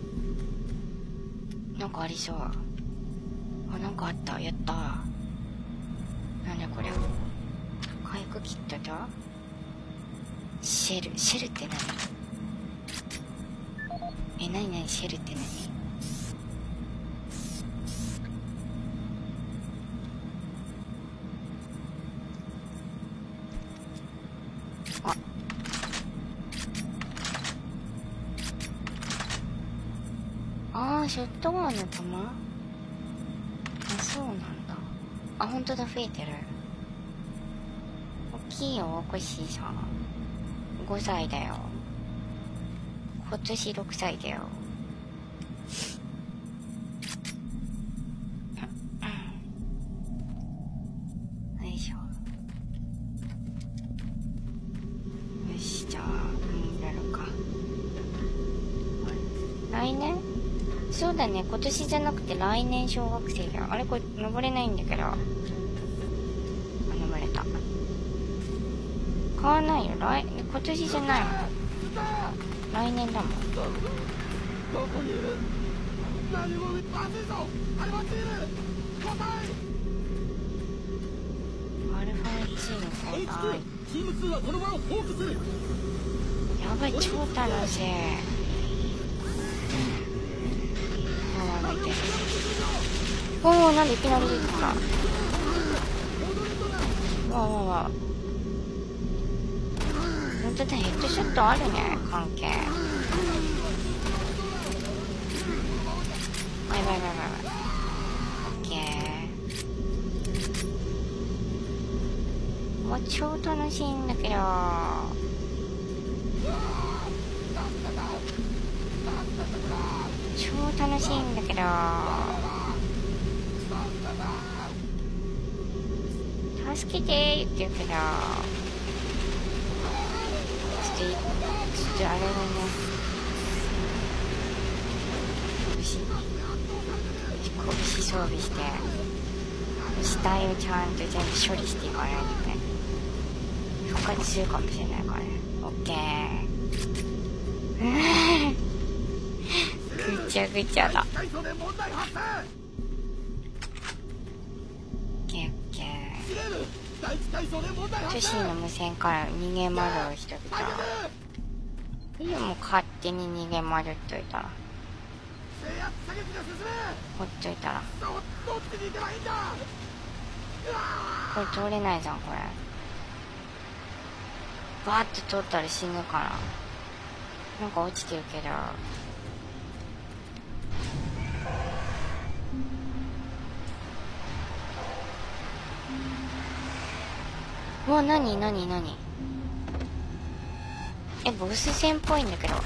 なんかありそう。あ、なんかあった。やったー。なんだこれ。回復キットとシェルって何？何シェルって何？ショットガンの弾？あ、そうなんだ。あ、ほんとだ、増えてる。大きいよ、コッシーさん。5歳だよ。今年6歳だよ。よいしょ。よし、じゃあ、やるか。来年？そうだね、今年じゃなくて来年小学生だよ。あれこれ登れないんだけど。あ、登れた。買わないよ。今年じゃないもん。来年だもん。 どこにいる？何もまずいぞ。あれはチーム答アルファチーム交代。 チーム2はこの場をフォークする。 やばい、超楽しい。おお、なんでいきなり出てきた。わわわ。ほんとだ、ヘッドショットあるね、関係。やばいやばいやばい。オッケー。もう超楽しいんだけど。超楽しいんだけど。助けてー言ってるけど、ちょっとあれだね。拳装備して死体をちゃんと全部処理していかないとね。復活するかもしれないからね。オッケー。苦ちゃぐちゃだ。けっけ女子の無線から逃げ惑う人来た。いやもう勝手に逃げ惑っといたら、ほっといたらこれ通れないじゃん。これバーッと通ったら死ぬから。なんか落ちてるけど、うわ、なにえ、ボス戦っぽいんだけど。わ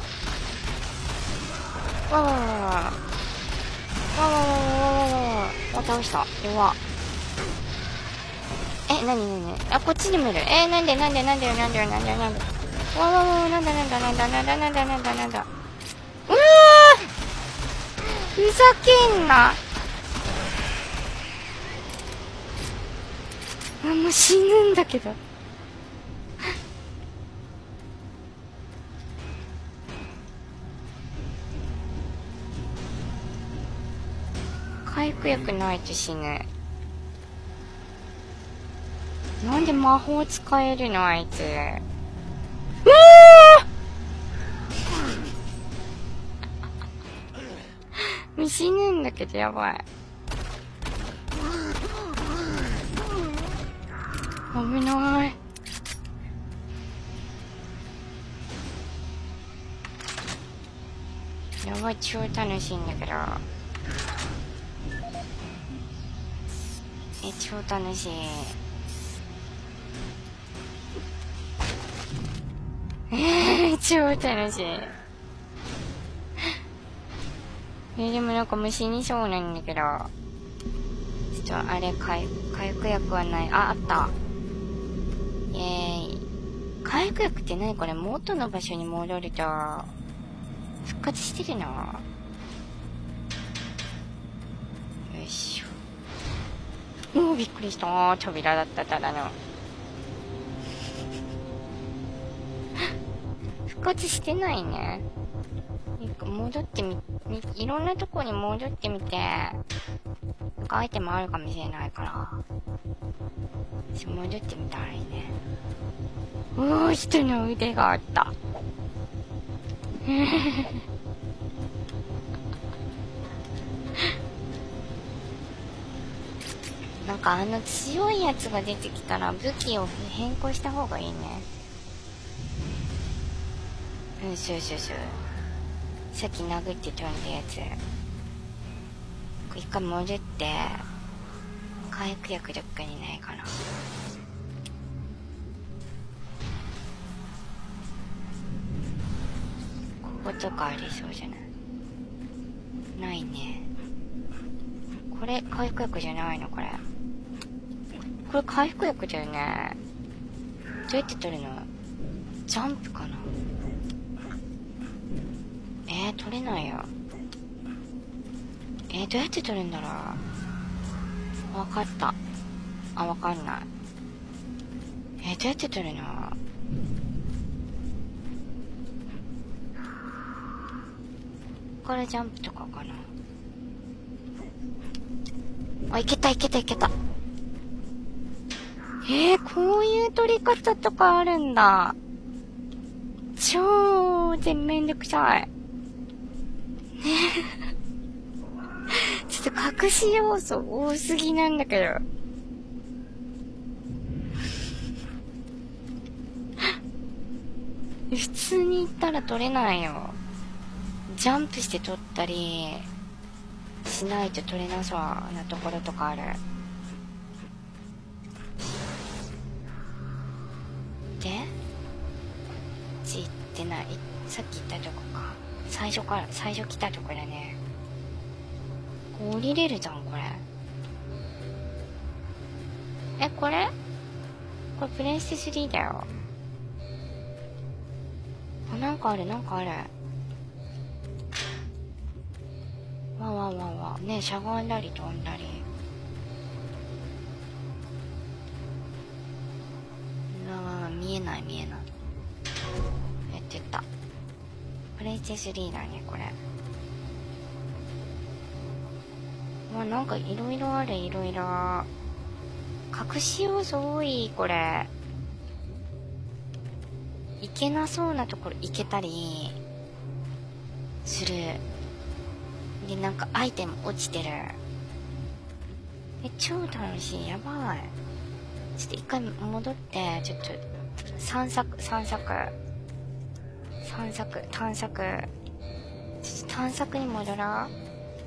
わわわわわわわわわわ、倒した。弱っ。え、なにあ、こっちにもいる。なんでわわわわ、なんだうわー、ふざけんな。もう死ぬんだけど。回復薬ないと死ぬ。なんで魔法使えるのあいつ。うわー死ぬんだけど、やばい。危ない。やばい、超楽しいんだけど。超楽しい。超楽しい。でもなんか虫にそうなんだけど。ちょっとあれ、回復薬はない。あった。イエーイ。回復薬って何これ、元の場所に戻ると復活してるの。よいしょ。びっくりした。扉だった。ただの復活してないね。戻っていろんなとこに戻ってみて、なんかアイテムあるかもしれないから戻ってみたらいいね。人の腕があったなんか強いやつが出てきたら武器を変更した方がいいね。そうさっき殴って飛んだやつ、一回戻って回復薬どっかにないかな。こことかありそうじゃない？ないね。これ回復薬じゃないの？これ回復薬だよね。どうやって取るの？ジャンプかな？取れないよ。どうやって取るんだろう。わかった。わかんない。どうやって取るの？これジャンプとかかな。いけた。こういう取り方とかあるんだ。超めんどくさい。ちょっと隠し要素多すぎなんだけど。普通に行ったら取れないよ。ジャンプして取ったりしないと取れなそうなところとかある。で、こっち行ってない。さっき行ったとこか。最初来たとこだね。降りれるじゃんこれ。これプレイステ3だよ。なんかある。わね、しゃがんだり飛んだり。見えない。やってた。プレイステ3だねこれ。 まあなんかいろいろある、いろいろ。隠し要素多い、これ。いけなそうなところいけたりする。で、なんかアイテム落ちてる。超楽しい。やばい。ちょっと一回戻って、ちょっと、探索。ちょっと探索に戻ろう。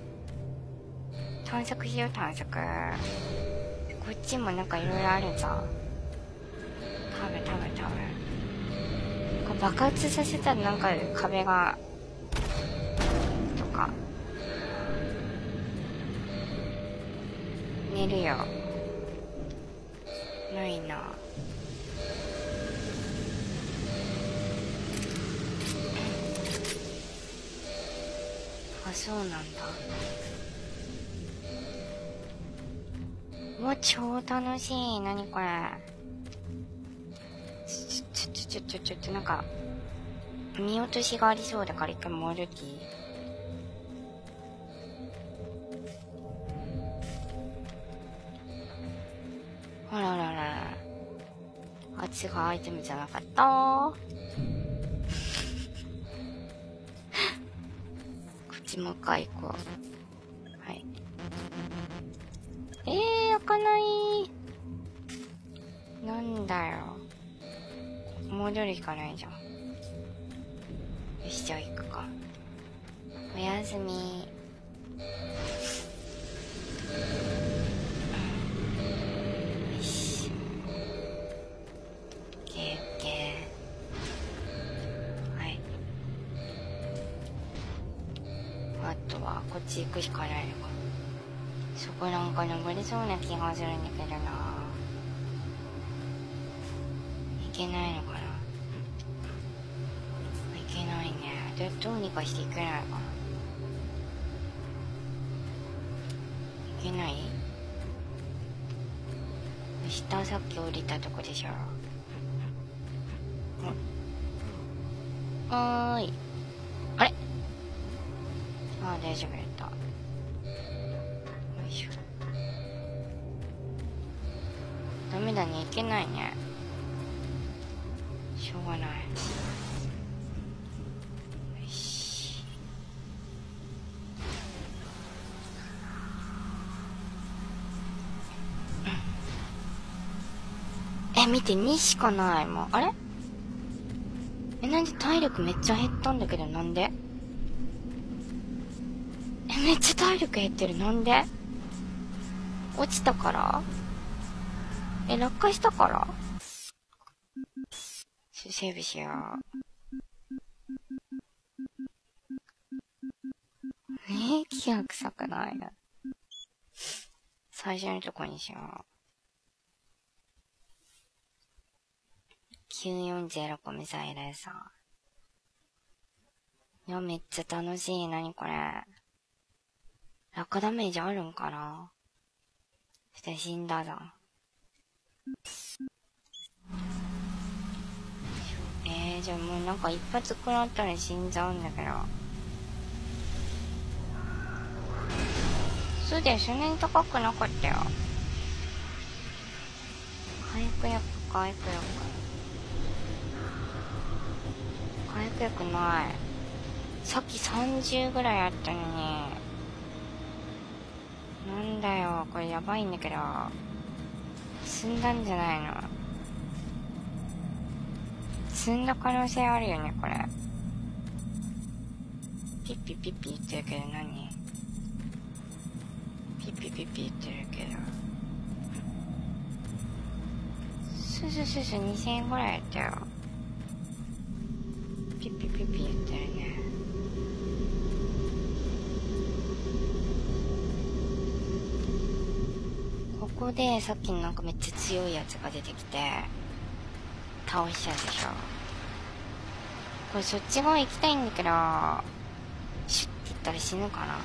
探索しよう、探索。こっちもなんかいろいろあるぞ。多分。これ爆発させたらなんか壁が、とか。寝るよ。ないな。あ、そうなんだ。うわ、超楽しい。なにこれ。ちょっとなんか、見落としがありそうだから一回戻っていい？あららら。あっちがアイテムじゃなかったこっちもう一回行こう。はい。開かない。なんだよ。戻るしかないじゃん。よし、じゃあ行くか。おやすみ。よし。オッケー。はい。あとは、こっち行くしかないのか。そこなんか登れそうな気がするんだけどな。いけないのかな。いけないね。どうにかしていけないかな。いけない？下さっき降りたとこでしょ。はーい。あれ？ああ、大丈夫やった。よいしょ。ダメだね、いけないね。しょうがない。よし。見て、2しかないもん。あれ？なんで体力めっちゃ減ったんだけど、なんで？めっちゃ体力減ってる。なんで？落ちたから？落下したから？セーブしよう。気が臭くないな。最初のとこにしよう。9406ミサイルさ。いや、めっちゃ楽しい。なにこれ。落下ダメージあるんかな？そして死んだぞ。じゃあもうなんか一発食らったら死んじゃうんだけど。そうだよ、そんなに高くなかったよ。回復薬ない。さっき30ぐらいあったのに。なんだよ、これやばいんだけど。積んだんじゃないの？積んだ可能性あるよね、これ。ピッピピッピ言ってるけど何？ピッピピッピ言ってるけど。そう2000円ぐらいやったよ。ピッピピッピ言ってるね。ここでさっきのなんかめっちゃ強いやつが出てきて倒しちゃうでしょ。これそっち側行きたいんだけど、シュッて言ったら死ぬかな。はい。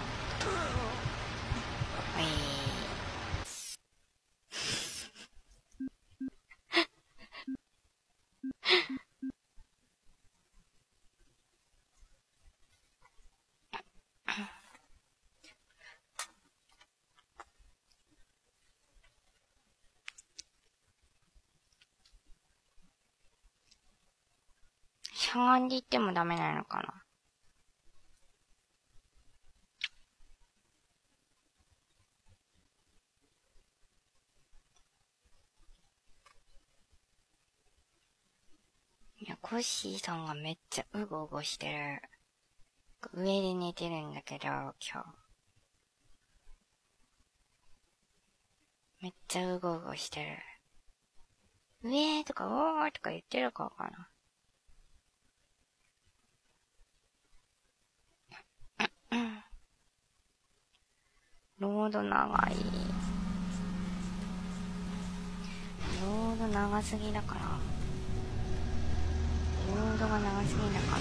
しゃがんでいってもダメなのかな。いや、コッシーさんがめっちゃうごうごしてる。上で寝てるんだけど、今日。めっちゃうごうごしてる。上とかおーとか言ってるかな。ロード長い。ロード長すぎだから。ロードが長すぎだから。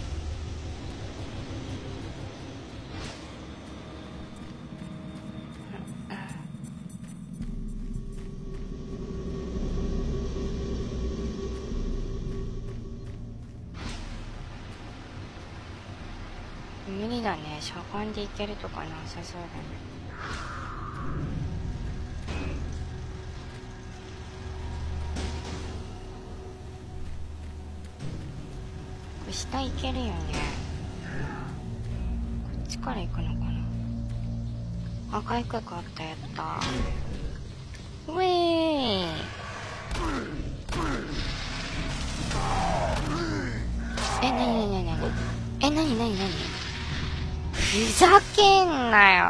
無理だね。しゃがんでいけるとかなさそうだね。下行けるよね。こっちから行くのかな。赤いクックあった。やったー。ウェーイ。なにふざけんなよ。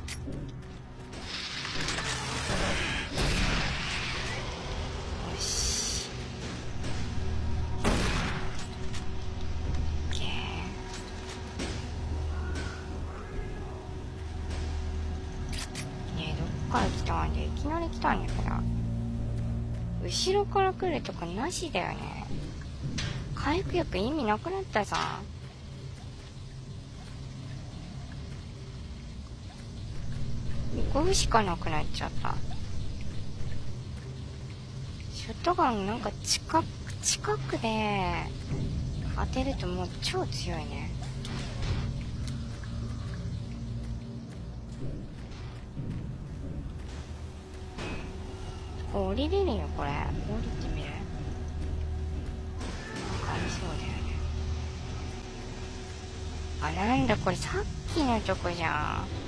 よし。オッケー。ねえ、どっから来たんで、いきなり来たんだけど。後ろから来るとかなしだよね。回復薬意味なくなったさ。5分しかなくなっちゃった。ショットガンなんか近くで当てるともう超強いね。降りれるよこれ。降りてみる。ありそうだよね。あ、なんだこれさっきのとこじゃん。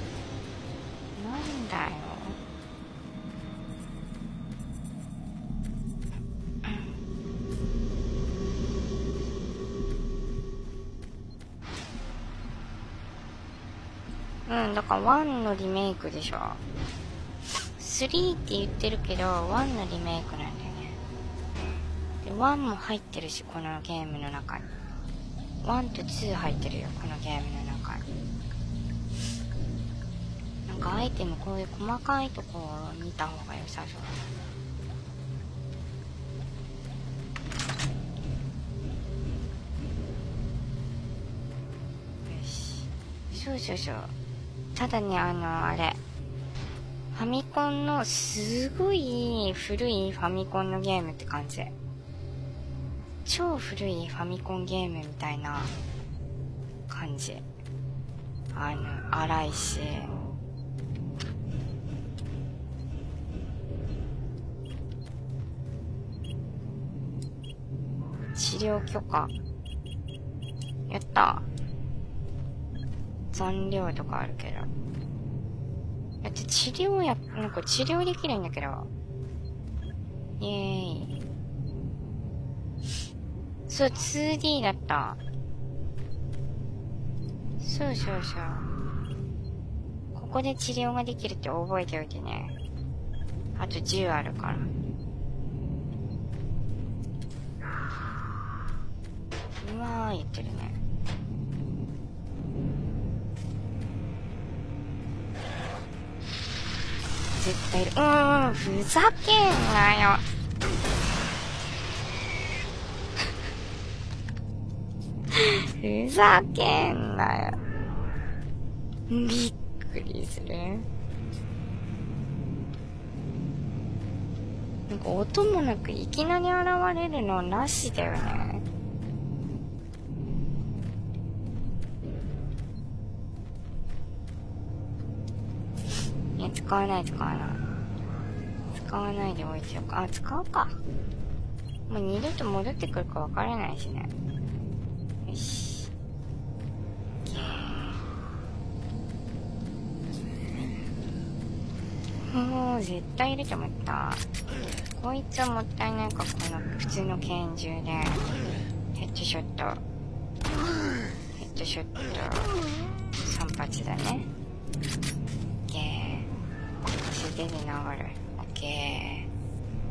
なんだよ。うん、だから1のリメイクでしょ。3って言ってるけど、1のリメイクなんだよね。で、1も入ってるし、このゲームの中に。1と2入ってるよ、このゲームの中に。なんかアイテムこういう細かいとこを見た方が良さそうだな。よし。そう。ただね、あれ。ファミコンのすごい古いファミコンのゲームって感じ。超古いファミコンゲームみたいな感じ。荒いし。治療許可。やった。残量とかあるけど。だってなんか治療できるんだけど。イェーイ。そう、2D だった。そう。ここで治療ができるって覚えておいてね。あと10あるから。うわー言ってるね。絶対いる。ふざけんなよ。ふざけんなよ。びっくりする。なんか音もなくいきなり現れるのなしだよね。いや、使わないで置いておく。あ、使うか。もう二度と戻ってくるか分からないしね。 よし。もう絶対いると思った。こいつはもったいないか、この普通の拳銃で。ヘッドショット。ヘッドショット。3発だね。オッケー。素手で流る。オッケー。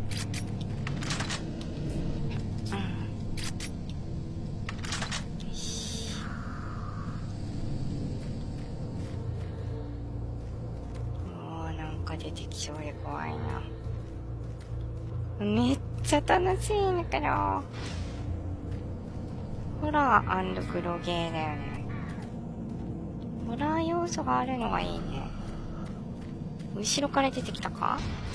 出てきそうで怖いな。めっちゃ楽しいんだけど。ホラー&グロゲーだよね。ホラー要素があるのがいいね。後ろから出てきたか？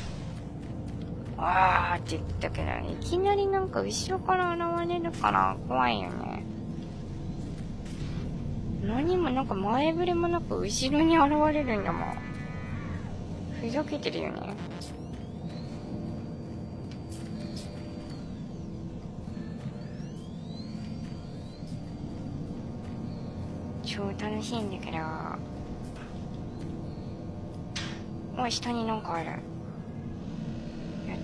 わーって言ったけど、いきなりなんか後ろから現れるから怖いよね。何もなんか前触れもなく後ろに現れるんだもん。ふざけてるよね。超楽しいんだけど。おい、下になんかある。やった。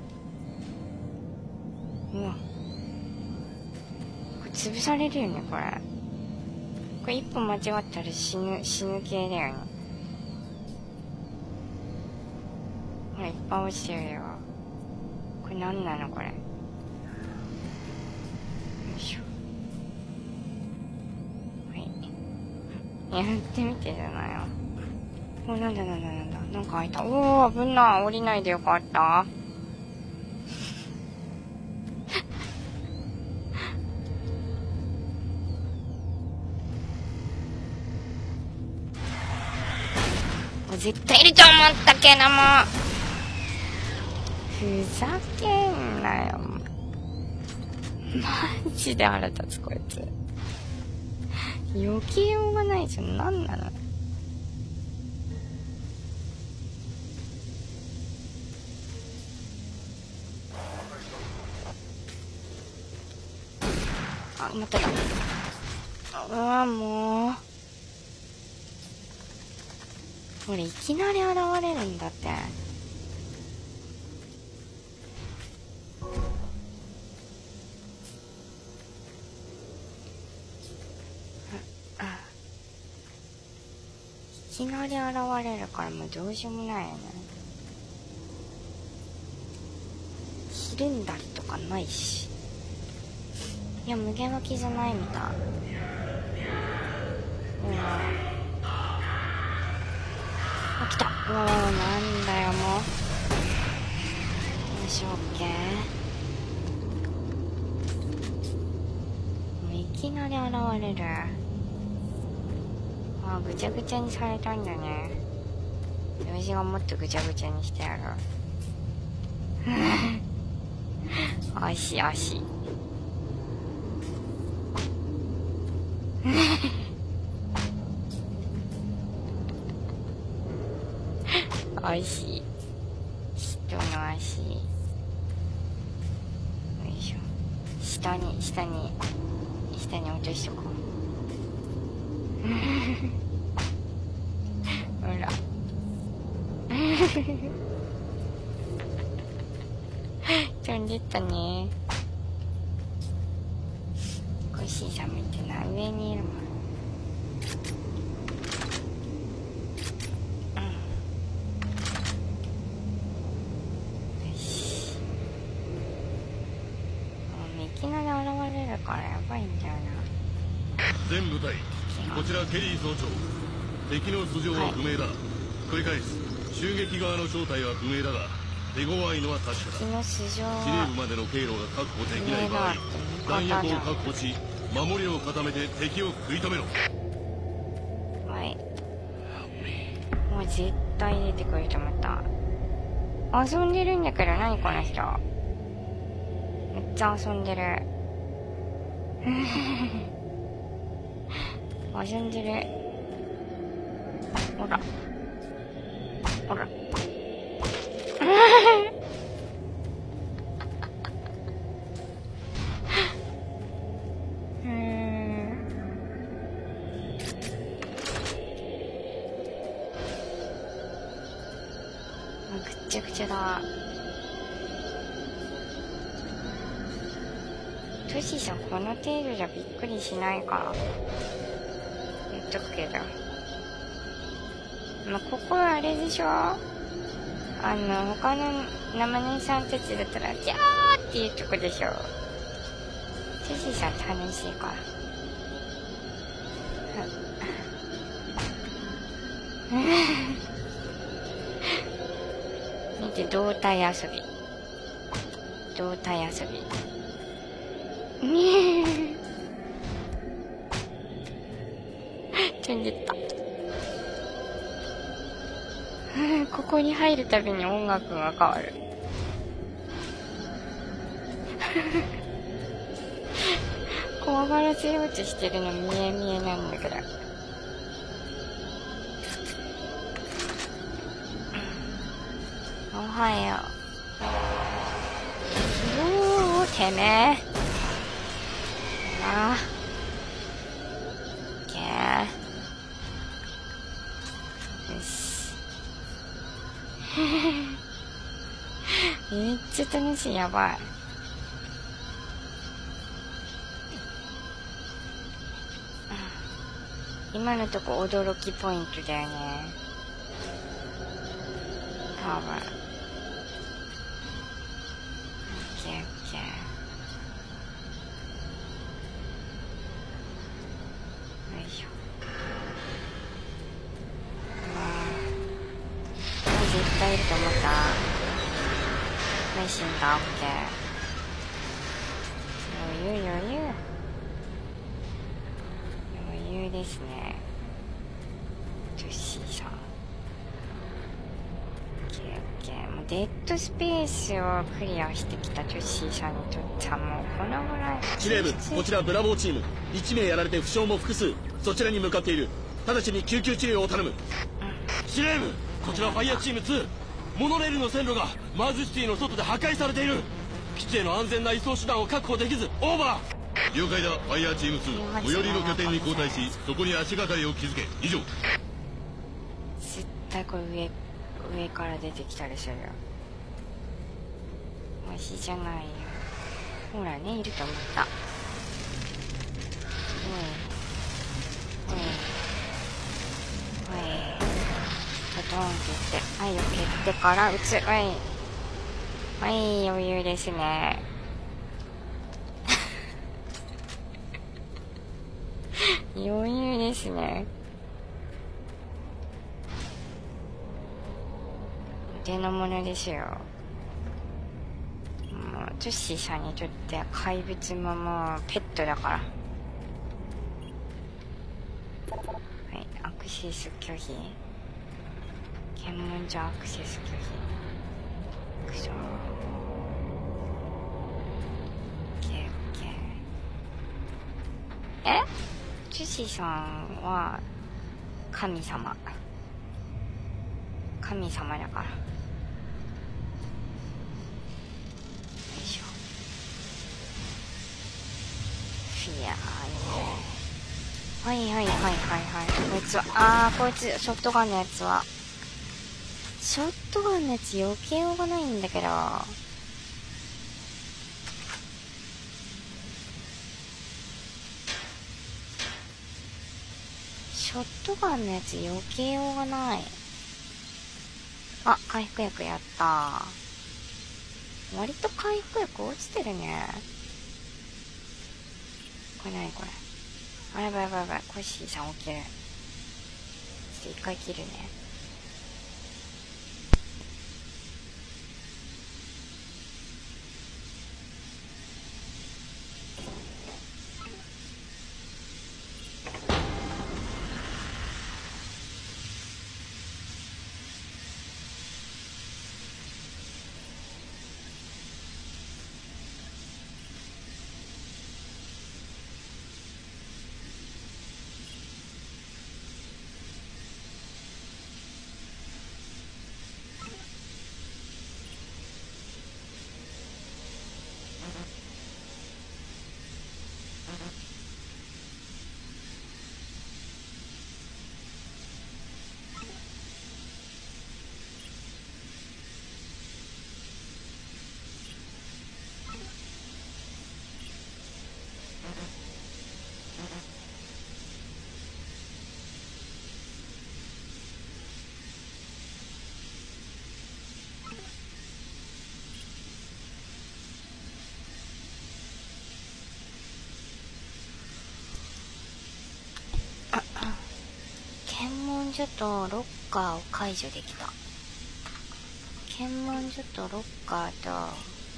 うわ。これ潰されるよね、これ。これ一歩間違ったら死ぬ系だよね。ほら、いっぱい落ちてるよ。これ何なのこれ。よいしょ。はい。やってみてじゃないよ。お、なんだ。なんか開いた。おー、危ない。降りないでよかった。絶対いると思ったけども。ふざけんなよ。マジで腹立つこいつ。避けようがないじゃん。なんなの。あ、まただ。うわ、もう。これいきなり現れるんだって。いきなり現れるからもうどうしようもないよね。ひるんだりとかないし。いや、無限は傷ないみたい。あ、来た。うわ、なんだよ、もう。よし、オッケー。もういきなり現れる。あ、ぐちゃぐちゃにされたんだね。私がもっとぐちゃぐちゃにしてやる。足。足。人の足。よいしょ。下に落としとこう。ほら。飛んでったね。コッシーさんみたいな上にいるもん。いきなり現れるからやばいんだよな。 全部隊、こちらケリー総長。敵の素性は不明だ。繰り返す。襲撃側の正体は不明だが、手強いのは確かだ。 敵の素性は司令部までの経路が確保できない場合、弾薬を確保し、守りを固めて敵を食い止めろ。 はい。もう絶対出てくると思った。遊んでるんだけど、何この人。めっちゃ遊んでる。遊んでる。ほら。ほら。 ちゃくちゃだ。トシさんこの程度じゃびっくりしないから言っとくけど、まあ、ここはあれでしょ、他の生姉さんたちだったらギャーっていうとこでしょ。トシさん楽しいから見て、胴体遊び、胴体遊びねえ飛んでった。ここに入るたびに音楽が変わる怖がらせようとしてるの見え見えなんだけど、おはよう。おー、てめえ。ああ。オッケー。よし。めっちゃ楽しい、やばい。今のとこ驚きポイントだよね。多分。オッケーオッケー。よいしょ。絶対いると思った。配信がオッケー。余裕余裕。余裕ですね。トッシーさん。オッケーオッケー。もうデッドスペースをクリアしてきたトッシーさんにとってはもうこのぐらい。 司令部、こちらブラボーチーム。1名やられて負傷も複数。そちらに向かっている。直ちに救急治療を頼む。司令部、こちらファイヤーチーム2。モノレールの線路がマーズシティの外で破壊されている。基地への安全な移送手段を確保できずオーバー。了解だ。ファイヤーチーム2、最寄りの拠点に交代し、そこに足がかりを築け。以上。 絶対これ上から出てきたりするよ。星じゃないよ。ほらね、いると思った。おいドーンって言って、はい、避けてから撃つ。はい、余裕ですね。余裕ですね。腕のものですよ。もうトッシーさんにとっては怪物ももうペットだから。はい、アクセス拒否。検問所アクセス拒否。くそー。え？トゥシーさんは神様。神様だから。よいしょ。フィアーね。はい。こいつは、こいつ、ショットガンのやつは。ショットガンのやつ避けようがないんだけど。ショットガンのやつ避けようがない。あ、回復薬やったー。割と回復薬落ちてるね。これ何これ。あ、やばい。コッシーさん起きる。ちょっと一回切るね。 所とロッカーを解除できた。検問所とロッカーと、あ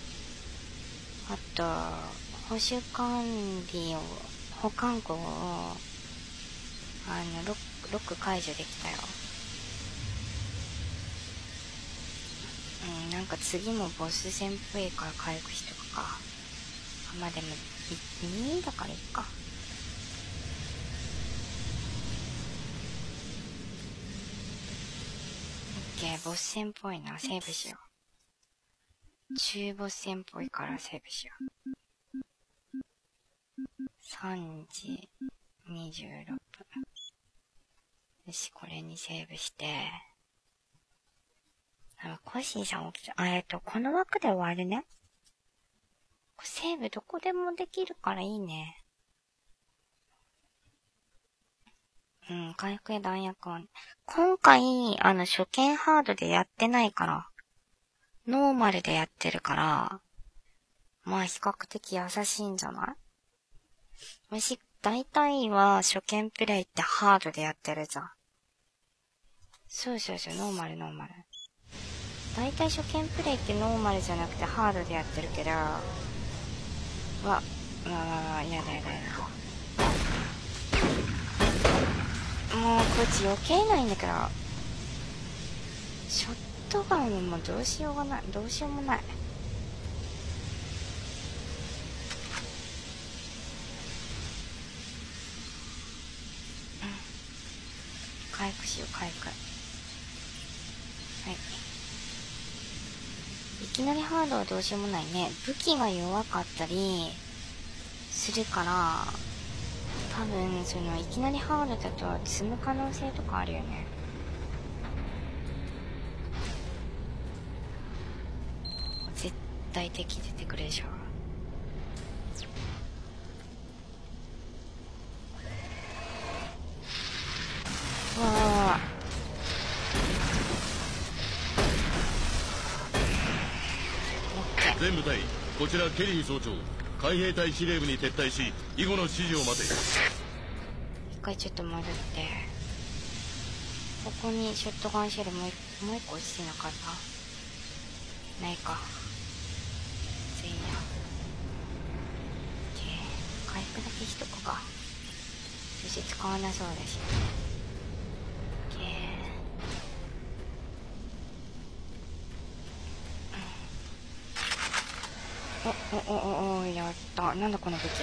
と、保守管理を、保管庫を、ロック解除できたよ。なんか次もボス戦っぽいから回復しとくか。まあでも、2だからいいか。オッケー、ボス戦っぽいな。セーブしよう。中ボス戦っぽいからセーブしよう。3時26分。よし、これにセーブして。コッシーさん起きた。この枠で終わるね。セーブどこでもできるからいいね。回復や弾薬を。今回、初見ハードでやってないから、ノーマルでやってるから、まあ比較的優しいんじゃない？大体は初見プレイってハードでやってるじゃん。そう、ノーマル。大体初見プレイってノーマルじゃなくてハードでやってるけど、やだ。もうこいつ余計ないんだけど、ショットガンにもどうしようもない。回復しよう、回復。はい。いきなりハードはどうしようもないね。武器が弱かったりするから、多分いきなりハードだと積む可能性とかあるよね。絶対敵出てくるでしょ。わあ。 全部隊、こちらケリー総長。海兵隊司令部に撤退し、以後の指示を待て。 一回ちょっと戻って、ここにショットガンシェルもう一個落ちてなかった？ないか。全員や。回復だけしとくか。そして使わなそうだし。やった。なんだこの武器。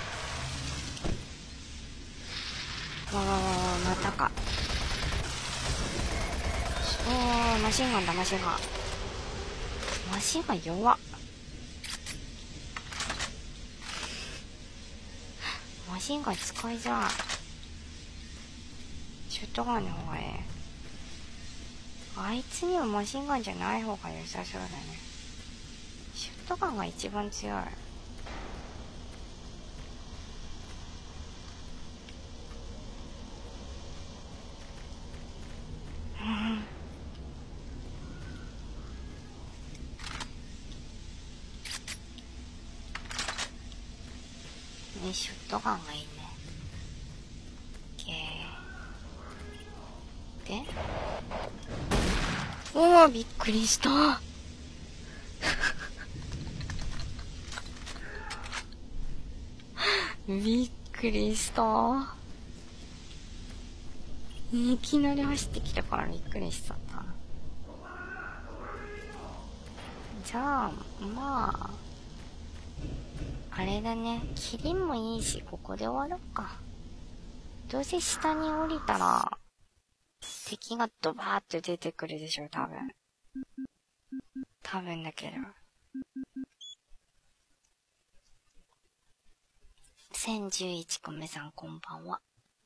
またか。マシンガンだ、マシンガン弱っ。マシンガン使いづらい。ショットガンの方がいい。あいつにはマシンガンじゃない方が良さそうだね。ショットガンが一番強い。ショットガンがいいね。で、びっくりした。びっくりした。いきなり走ってきたからびっくりしちゃった。じゃあ、まあ、あれだね。キリもいいし、ここで終わろうか。どうせ下に降りたら、敵がドバーって出てくるでしょ、多分。多分だけど。1011個目さんこんばんは。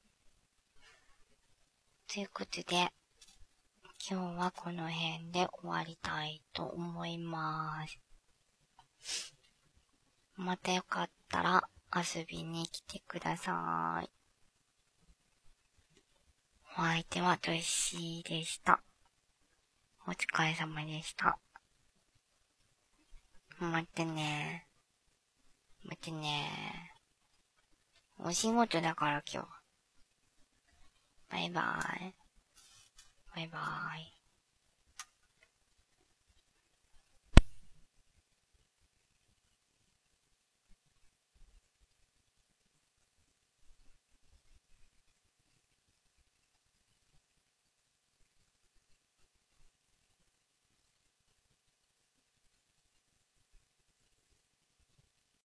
ということで、今日はこの辺で終わりたいと思います。またよかったら遊びに来てください。お相手はトッシーでした。お疲れ様でした。またね。お仕事だから今日。バイバイ。 バイバーイ。